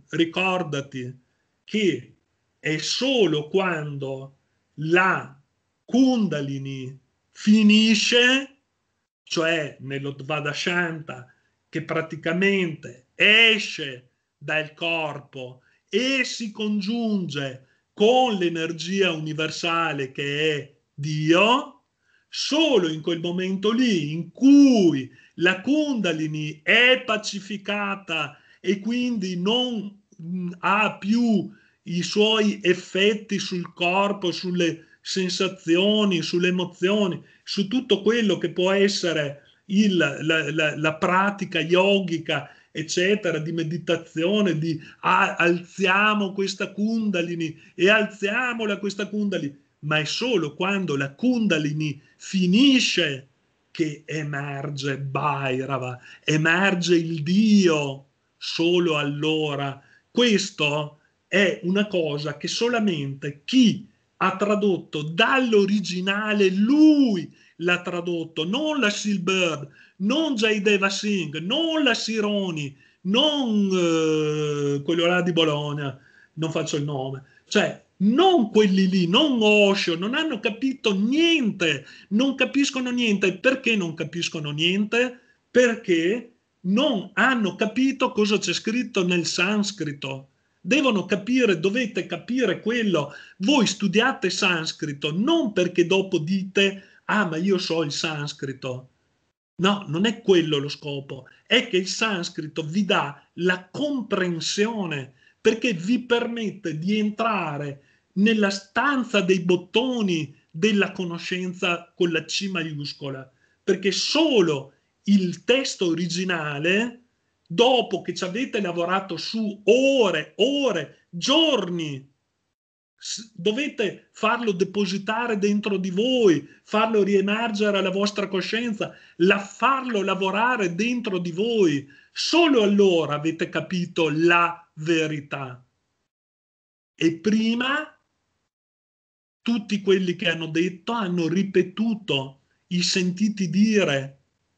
che è solo quando la Kundalini finisce, cioè nello Dvadashanta, che praticamente esce dal corpo e si congiunge con l'energia universale che è Dio, solo in quel momento lì in cui la Kundalini è pacificata e quindi non ha più i suoi effetti sul corpo, sulle sensazioni, sulle emozioni, su tutto quello che può essere la pratica yogica, eccetera, di meditazione, di alziamo questa Kundalini e alziamola questa Kundalini, ma è solo quando la Kundalini finisce che emerge Bhairava, emerge il Dio, solo allora. Questo è una cosa che solamente chi ha tradotto dall'originale, lui l'ha tradotto, non la Silbird, non Jaideva Singh, non la Sironi, non quello là di Bologna, non faccio il nome, cioè non quelli lì, non Osho, non hanno capito niente, non capiscono niente. Perché non capiscono niente? Perché non hanno capito cosa c'è scritto nel sanscrito. Devono capire, dovete capire quello. Voi studiate sanscrito non perché dopo dite, ah, ma io so il sanscrito. No, non è quello lo scopo, è che il sanscrito vi dà la comprensione, perché vi permette di entrare nella stanza dei bottoni della conoscenza con la C maiuscola, perché solo il testo originale, dopo che ci avete lavorato su ore, giorni, dovete farlo depositare dentro di voi, farlo riemergere alla vostra coscienza, farlo lavorare dentro di voi. Solo allora avete capito la verità. E prima tutti quelli che hanno detto hanno ripetuto i sentiti dire,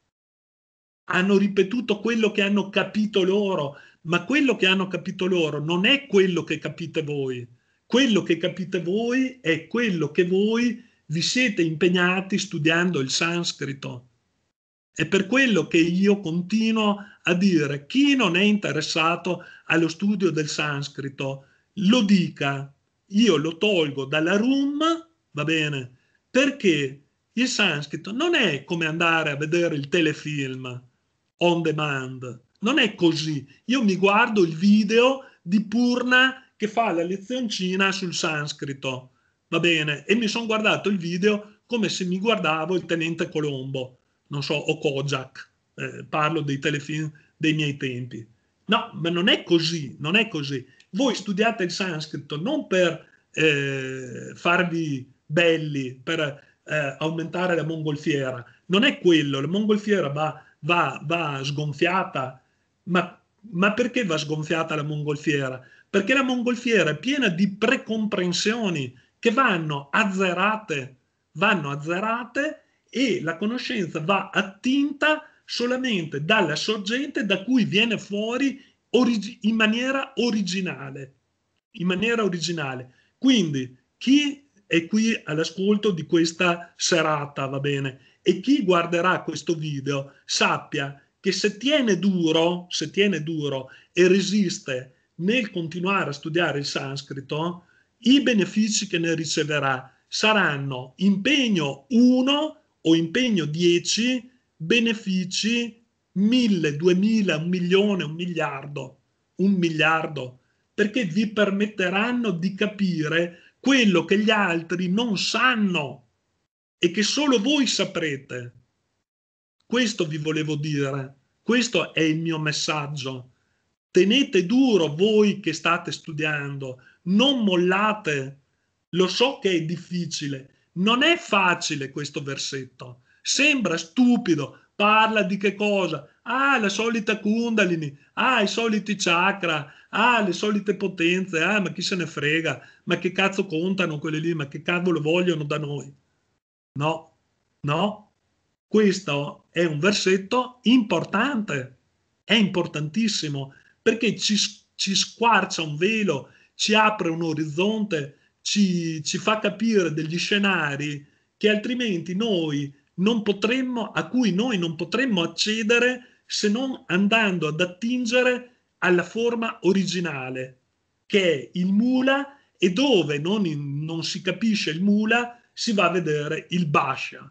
hanno ripetuto quello che hanno capito loro, ma quello che hanno capito loro non è quello che capite voi. Quello che capite voi è quello che voi vi siete impegnati studiando il sanscrito. È per quello che io continuo a dire, chi non è interessato allo studio del sanscrito, lo dica, io lo tolgo dalla room, va bene, perché il sanscrito non è come andare a vedere il telefilm on demand, non è così. Io mi guardo il video di Purna che fa la lezioncina sul sanscrito, va bene, e mi sono guardato il video come se mi guardavo il Tenente Colombo, non so, o Kojak, parlo dei telefilm dei miei tempi. No, ma non è così, non è così. Voi studiate il sanscrito non per farvi belli, per aumentare la mongolfiera, non è quello, la mongolfiera va sgonfiata, ma perché va sgonfiata la mongolfiera? Perché la mongolfiera è piena di precomprensioni che vanno azzerate e la conoscenza va attinta solamente dalla sorgente da cui viene fuori in maniera originale. In maniera originale. Quindi chi è qui all'ascolto di questa serata, va bene, e chi guarderà questo video sappia che se tiene duro e resiste nel continuare a studiare il sanscrito, i benefici che ne riceverà saranno impegno 1 o impegno 10, benefici 1000, 2000, 1.000.000, 1.000.000.000, 1.000.000.000, perché vi permetteranno di capire quello che gli altri non sanno e che solo voi saprete. Questo vi volevo dire, questo è il mio messaggio. Tenete duro voi che state studiando, non mollate. Lo so che è difficile, non è facile questo versetto, sembra stupido, parla di che cosa? Ah, la solita Kundalini, ah, i soliti chakra, ah, le solite potenze, ah, ma chi se ne frega, ma che cazzo contano quelle lì, ma che cavolo vogliono da noi? No, no, questo è un versetto importante, è importantissimo, perché ci squarcia un velo, ci apre un orizzonte, ci fa capire degli scenari che altrimenti a cui noi non potremmo accedere se non andando ad attingere alla forma originale, che è il mula, e dove non si capisce il mula si va a vedere il Bhashya.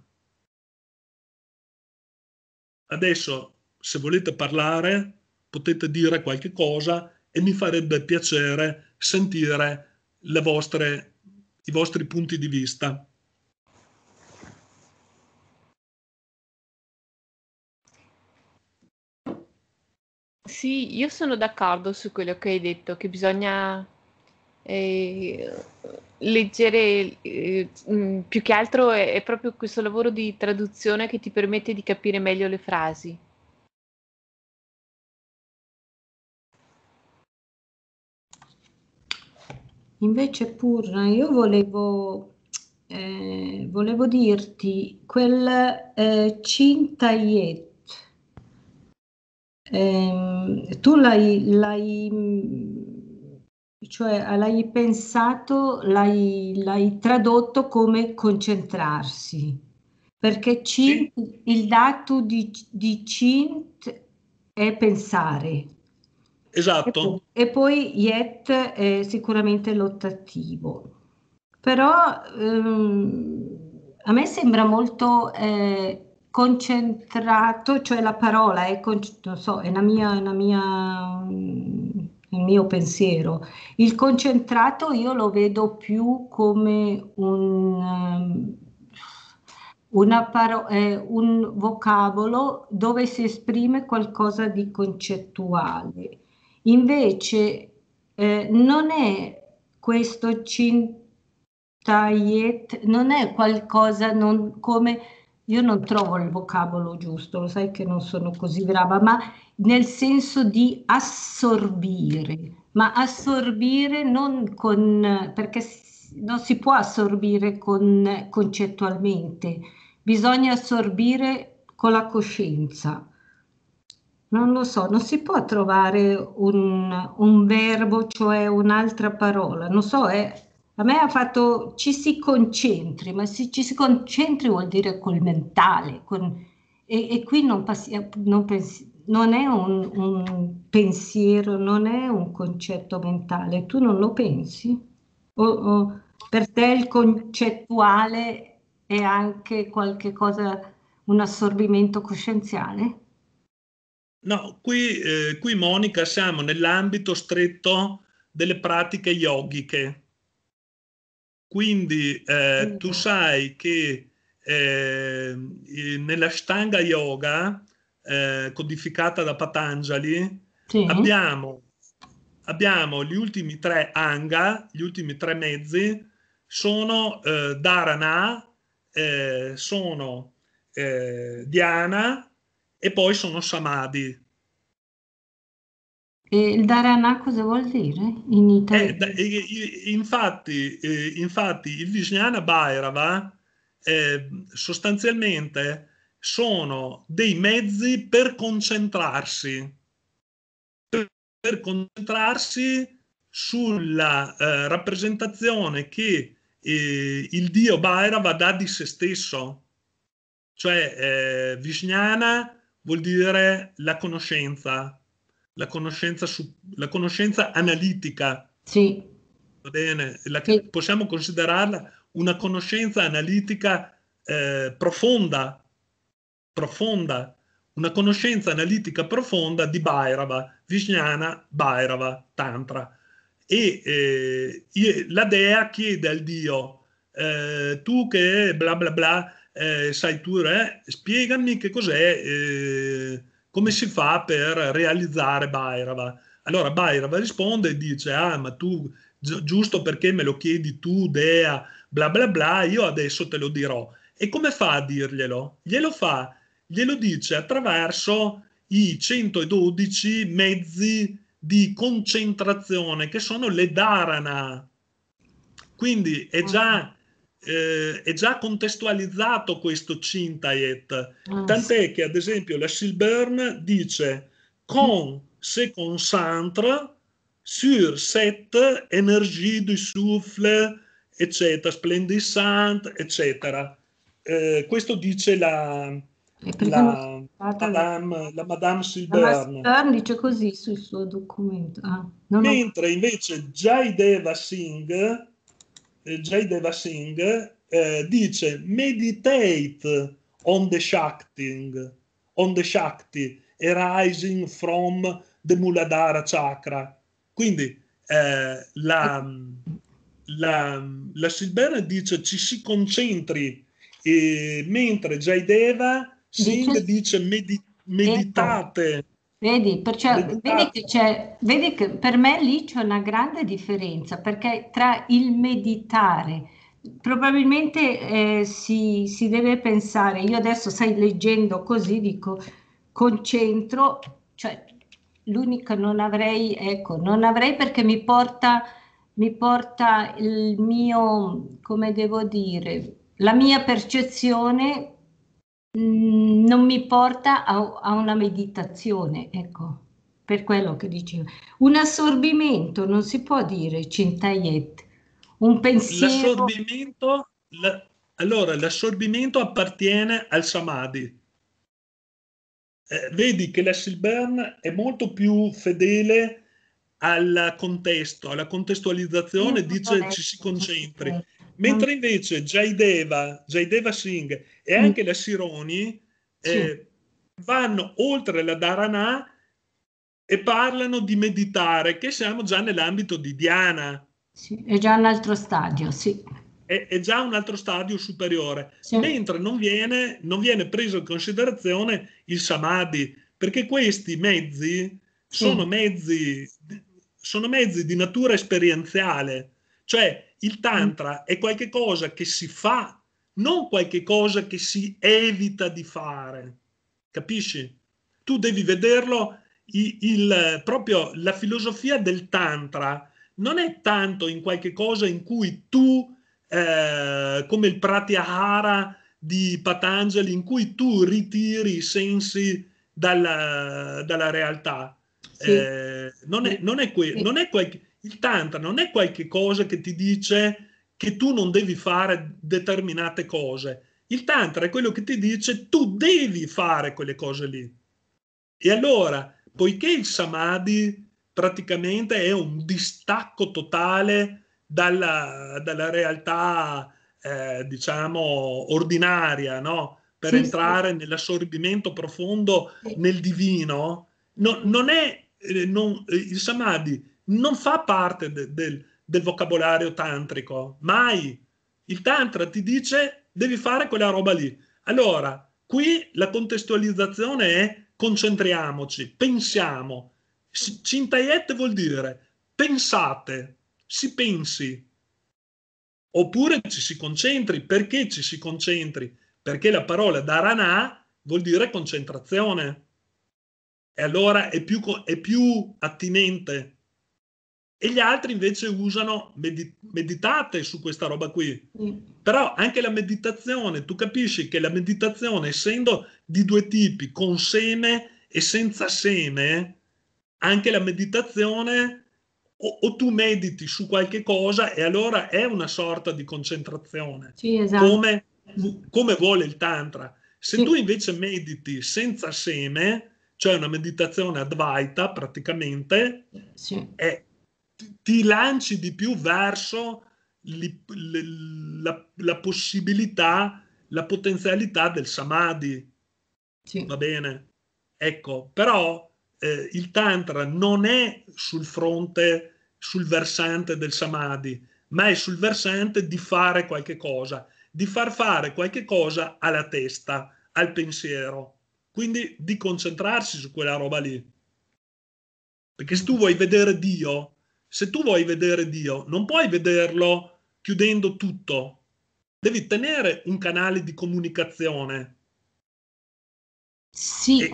Adesso, se volete parlare, potete dire qualche cosa e mi farebbe piacere sentire i vostri punti di vista. Sì, io sono d'accordo su quello che hai detto, che bisogna leggere, più che altro è proprio questo lavoro di traduzione che ti permette di capire meglio le frasi. Invece Purna, io volevo dirti quel Cintayet, tu cioè l'hai pensato, l'hai tradotto come concentrarsi, perché Sì, il dato di Cint è pensare. esatto. E poi Yet è sicuramente l'ottativo. Però a me sembra molto concentrato, cioè la parola è, non so, è il mio pensiero. Il concentrato io lo vedo più come un vocabolo dove si esprime qualcosa di concettuale. Invece non è questo cintayet, non è qualcosa come, io non trovo il vocabolo giusto, lo sai che non sono così brava, ma nel senso di assorbire, ma assorbire non con, perché non si può assorbire concettualmente, bisogna assorbire con la coscienza. Non lo so, non si può trovare un verbo, cioè un'altra parola. Non so, a me ha fatto ci si concentri, ma ci si concentri vuol dire col mentale. E qui non è un pensiero, non è un concetto mentale. Tu non lo pensi? O per te il concettuale è anche qualche cosa, un assorbimento coscienziale? No, qui Monica siamo nell'ambito stretto delle pratiche yogiche. Quindi tu sai che nella Ashtanga Yoga, codificata da Patanjali, Sì. abbiamo gli ultimi tre anga, gli ultimi tre mezzi, sono dharana, sono dhyana e poi sono samadhi. E il dharana cosa vuol dire in italiano? Infatti, il Vijnana Bhairava sostanzialmente sono dei mezzi per concentrarsi sulla rappresentazione che il dio Bhairava dà di se stesso. Cioè, Vijnana vuol dire la conoscenza analitica. Sì, Va bene, sì. possiamo considerarla una conoscenza analitica profonda, profonda, una conoscenza analitica profonda di Bhairava, Vijnana Bhairava Tantra. E la dea chiede al dio, tu che bla bla bla, sai tu, spiegami che cos'è, come si fa per realizzare Bhairava. Allora Bhairava risponde e dice, ah, ma tu, giusto perché me lo chiedi tu, dea, bla bla bla, io adesso te lo dirò. E come fa a dirglielo? Glielo dice attraverso i 112 mezzi di concentrazione che sono le dharana. Quindi è già contestualizzato questo Cintayet, Sì. tant'è che ad esempio la Silbern dice con se concentre sur cette énergie du souffle, eccetera, splendissante, eccetera. Questo dice E perché non si la Madame la Silbern. Master dice così sul suo documento. Ah, non ho... Mentre invece Jaideva Singh dice meditate on the Shakti arising from the Muladhara chakra. Quindi la Silbern dice ci si concentri, mentre Jaideva Singh dice Ecco, meditate. vedi, perciò, Meditate. vedi che per me lì c'è una grande differenza, perché tra il meditare, probabilmente si deve pensare, io adesso stai leggendo così, dico, concentro, cioè l'unica non avrei, ecco, non avrei perché mi porta il mio, come devo dire, la mia percezione non mi porta a una meditazione, ecco. per quello che dicevo. Un assorbimento, non si può dire Cintayet, un pensiero. L'assorbimento, allora, l'assorbimento appartiene al samadhi. Vedi che la Silbern è molto più fedele al contesto, alla contestualizzazione, dice ci si concentri. Mentre invece Jaideva Singh e anche la Sironi vanno oltre la Dharana e parlano di meditare, che siamo già nell'ambito di dhyana. Sì, è già un altro stadio, sì. È già un altro stadio superiore, sì. Mentre non viene preso in considerazione il samadhi, perché questi mezzi sono mezzi di natura esperienziale, cioè il tantra è qualche cosa che si fa, non qualche cosa che si evita di fare, capisci? Tu devi vederlo, proprio la filosofia del tantra non è tanto in qualche cosa in cui tu come il Pratyahara di Patanjali, in cui tu ritiri i sensi dalla realtà. Non è il Tantra non è qualche cosa che ti dice che tu non devi fare determinate cose. Il Tantra è quello che ti dice tu devi fare quelle cose lì. E allora, poiché il Samadhi praticamente è un distacco totale dalla realtà, diciamo, ordinaria, no? Per entrare nell'assorbimento profondo nel divino, il Samadhi non fa parte del vocabolario tantrico, mai. Il Tantra ti dice devi fare quella roba lì. Allora, qui la contestualizzazione è concentriamoci, pensiamo. Cintayet vuol dire pensate, si pensi, oppure ci si concentri. Perché ci si concentri? Perché la parola dharana vuol dire concentrazione, e allora è più attinente. E gli altri invece usano meditate su questa roba qui. Però anche la meditazione, tu capisci che la meditazione, essendo di due tipi, con seme e senza seme, anche la meditazione o tu mediti su qualche cosa e allora è una sorta di concentrazione, sì, esatto. come vuole il Tantra. Se tu invece mediti senza seme, cioè una meditazione advaita praticamente, ti lanci di più verso la possibilità, la potenzialità del samadhi. Va bene? Ecco, però il Tantra non è sul versante del samadhi, ma è sul versante di fare qualche cosa, di far fare qualche cosa alla testa, al pensiero. Quindi di concentrarsi su quella roba lì. Perché se tu vuoi vedere Dio, non puoi vederlo chiudendo tutto. Devi tenere un canale di comunicazione. Sì,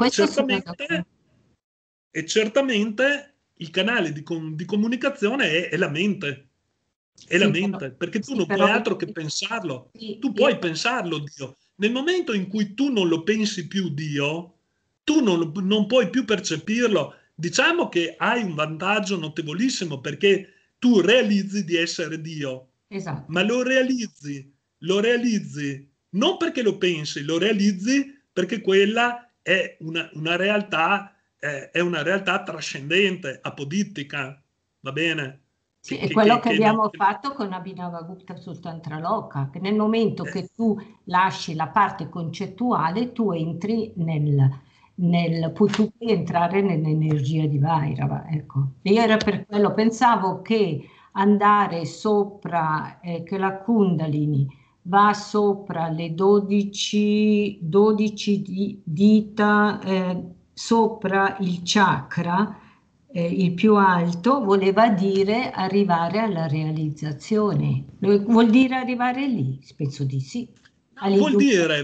e certamente il canale di comunicazione è la mente. È la mente, perché tu non puoi altro che pensarlo. Tu puoi pensarlo Dio. Nel momento in cui tu non lo pensi più Dio, tu non puoi più percepirlo. Diciamo che hai un vantaggio notevolissimo perché tu realizzi di essere Dio, ma lo realizzi non perché lo pensi, lo realizzi perché quella è una realtà trascendente, apodittica, va bene? Sì, è quello che abbiamo fatto con Abhinavagupta sul Tantra Loka, che nel momento che tu lasci la parte concettuale, tu entri tu puoi entrare nell'energia di Vairava, ecco. E io era per quello, pensavo che andare sopra, che la Kundalini va sopra le 12 dita, sopra il chakra, il più alto, voleva dire arrivare alla realizzazione. Vuol dire arrivare lì? Penso di sì. Vuol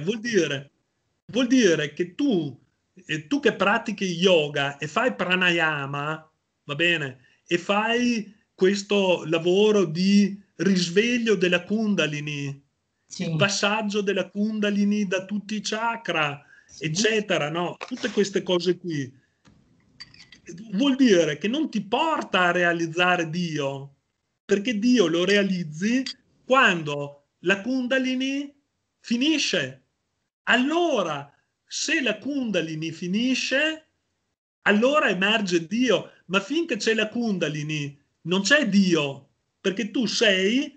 dire che tu che pratichi yoga e fai pranayama, va bene, e fai questo lavoro di risveglio della Kundalini, il passaggio della Kundalini da tutti i chakra, eccetera, no? Tutte queste cose qui. vuol dire che non ti porta a realizzare Dio, perché Dio lo realizzi quando la Kundalini finisce. Allora, se la Kundalini finisce, allora emerge Dio, ma finché c'è la Kundalini non c'è Dio, perché tu sei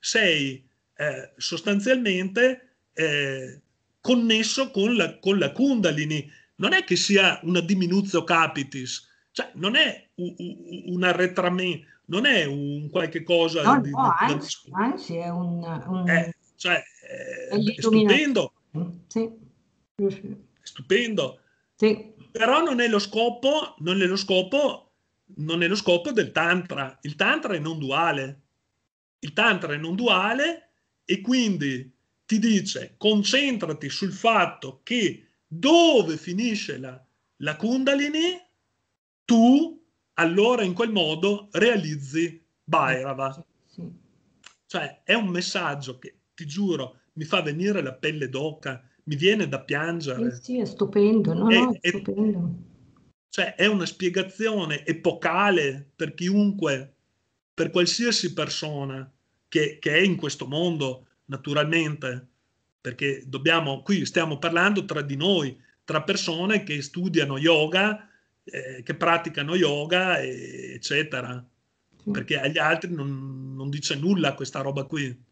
sostanzialmente connesso con la Kundalini. Non è che sia una diminutio capitis, cioè non è un arretramento, non è un qualche cosa No, di, no, da anzi è cioè, è l'illuminazione. stupendo, Sì. è stupendo. Sì. Però non è lo scopo, non è lo scopo, non è lo scopo del Tantra. Il Tantra è non duale. Il Tantra è non duale e quindi ti dice concentrati sul fatto che dove finisce la Kundalini, tu allora in quel modo realizzi Bhairava. Sì. Cioè è un messaggio che, ti giuro, mi fa venire la pelle d'oca, mi viene da piangere. Sì, è stupendo, no, no, è stupendo. Cioè è una spiegazione epocale per chiunque, per qualsiasi persona che è in questo mondo, naturalmente, perché qui stiamo parlando tra di noi, tra persone che studiano yoga, che praticano yoga, eccetera, Sì. perché agli altri non dice nulla questa roba qui.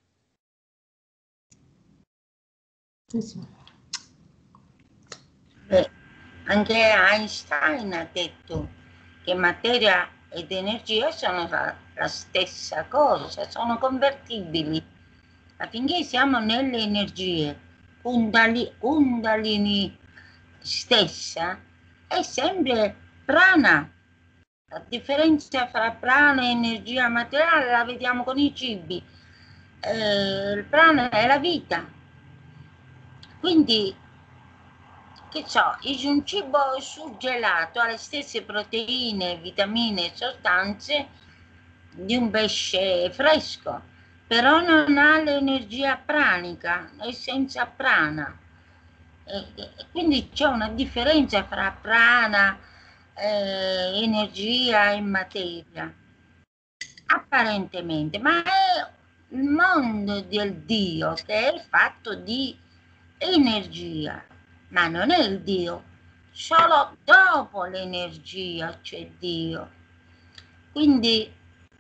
Sì, sì. Anche Einstein ha detto che materia ed energia sono la stessa cosa, sono convertibili. Affinché siamo nelle energie, Kundalini stessa è sempre prana. La differenza fra prana e energia materiale la vediamo con i cibi. Il prana è la vita. Quindi, che so, un cibo surgelato ha le stesse proteine, vitamine e sostanze di un pesce fresco, però non ha l'energia pranica, è senza prana. Quindi c'è una differenza fra prana, energia e materia, apparentemente, ma è il mondo del Dio che è fatto di energia, ma non è il Dio, solo dopo l'energia c'è Dio. Quindi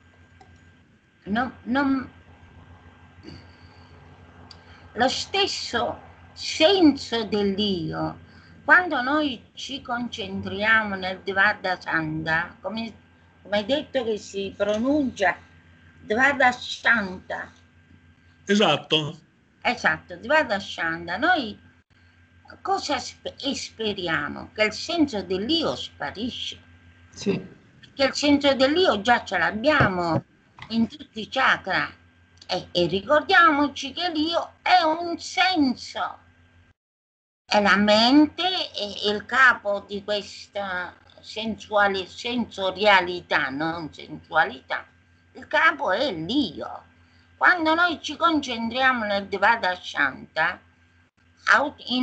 lo stesso senso dell'io, quando noi ci concentriamo nel Dvadasanta, come hai detto che si pronuncia Dvadasanta. Esatto. Esatto, Dvadasanta. Noi cosa speriamo? Che il senso dell'io sparisce. Sì. Che il senso dell'io già ce l'abbiamo in tutti i chakra. E ricordiamoci che l'io è un senso, è la mente, è il capo di questa sensorialità, non sensualità. Il capo è l'io. Quando noi ci concentriamo nel Dvadasanta, in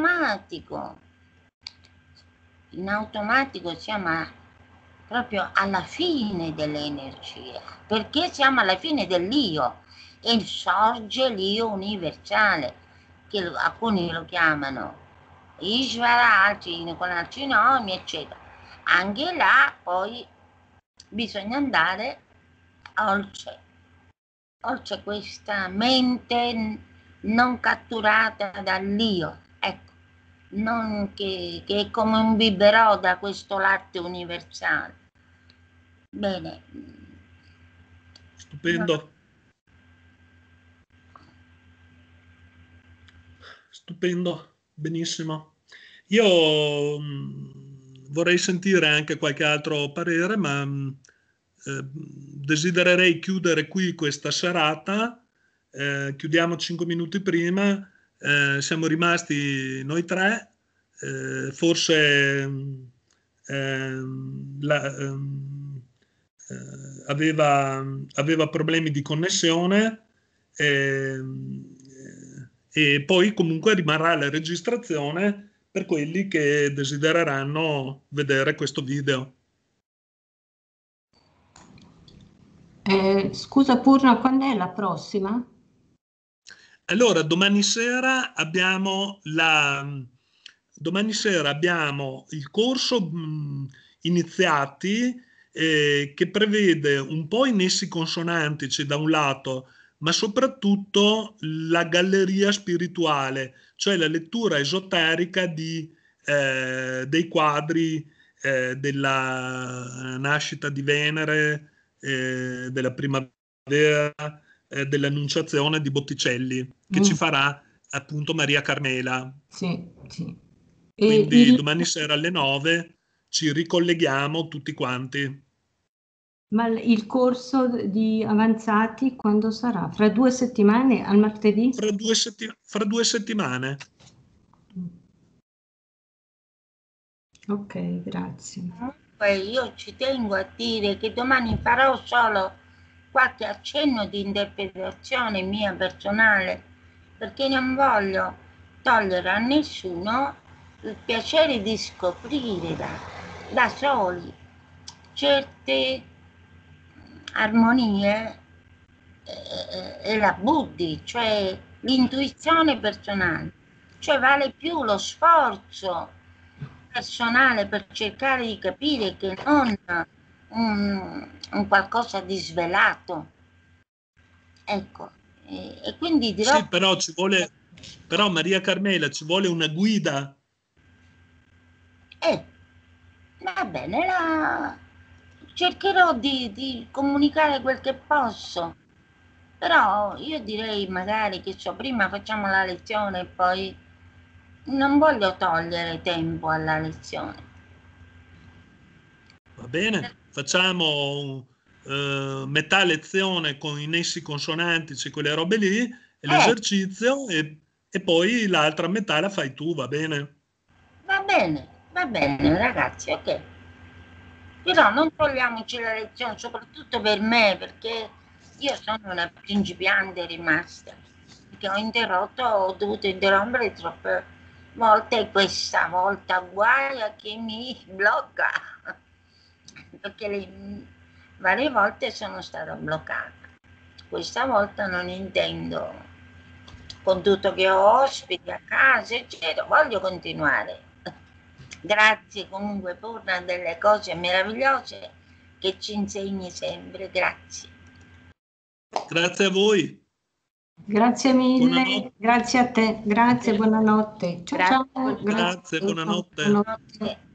automatico siamo proprio alla fine dell'energia, perché siamo alla fine dell'io. E sorge l'io universale, che alcuni lo chiamano Ishvara, altri con altri nomi, eccetera. Anche là poi bisogna andare oltre questa mente non catturata dall'io, ecco, non che è come un biberò da questo latte universale. Bene. Stupendo. Stupendo, benissimo. Io vorrei sentire anche qualche altro parere, ma desidererei chiudere qui questa serata. Chiudiamo 5 minuti prima. Siamo rimasti noi tre. Forse aveva problemi di connessione. E poi comunque rimarrà la registrazione per quelli che desidereranno vedere questo video. Scusa Purna, quando è la prossima? Allora, domani sera abbiamo il corso iniziati che prevede un po' i nessi consonantici da un lato, ma soprattutto la galleria spirituale, cioè la lettura esoterica dei quadri della nascita di Venere, della primavera, dell'Annunciazione di Botticelli, che ci farà appunto Maria Carmela. Sì, sì. Quindi domani sera alle 9 ci ricolleghiamo tutti quanti. Ma il corso di avanzati quando sarà? Fra 2 settimane, al martedì? Fra due settimane. Ok, grazie. Poi io ci tengo a dire che domani farò solo qualche accenno di interpretazione mia personale, perché non voglio togliere a nessuno il piacere di scoprire da soli certe armonie e la buddhi, cioè l'intuizione personale, cioè vale più lo sforzo personale per cercare di capire che non un qualcosa di svelato. Ecco, e quindi dirò... Sì, però Maria Carmela ci vuole una guida. Va bene, cercherò di comunicare quel che posso, però io direi magari che prima facciamo la lezione e poi non voglio togliere tempo alla lezione. Va bene, facciamo metà lezione con i nessi consonantici, quelle robe lì, e l'esercizio, e poi l'altra metà la fai tu, va bene? Va bene ragazzi, ok. Però non togliamoci la lezione, soprattutto per me, perché io sono una principiante rimasta, perché ho dovuto interrompere troppe volte e questa volta guai a chi mi blocca, perché varie volte sono stata bloccata. Questa volta non intendo, con tutto che ho ospiti a casa, eccetera, voglio continuare. Grazie comunque Purna delle cose meravigliose che ci insegni sempre, grazie. Grazie a voi. Grazie mille, Buonanotte. grazie a te, grazie, buonanotte. Ciao, ciao. Grazie, buonanotte. Buonanotte.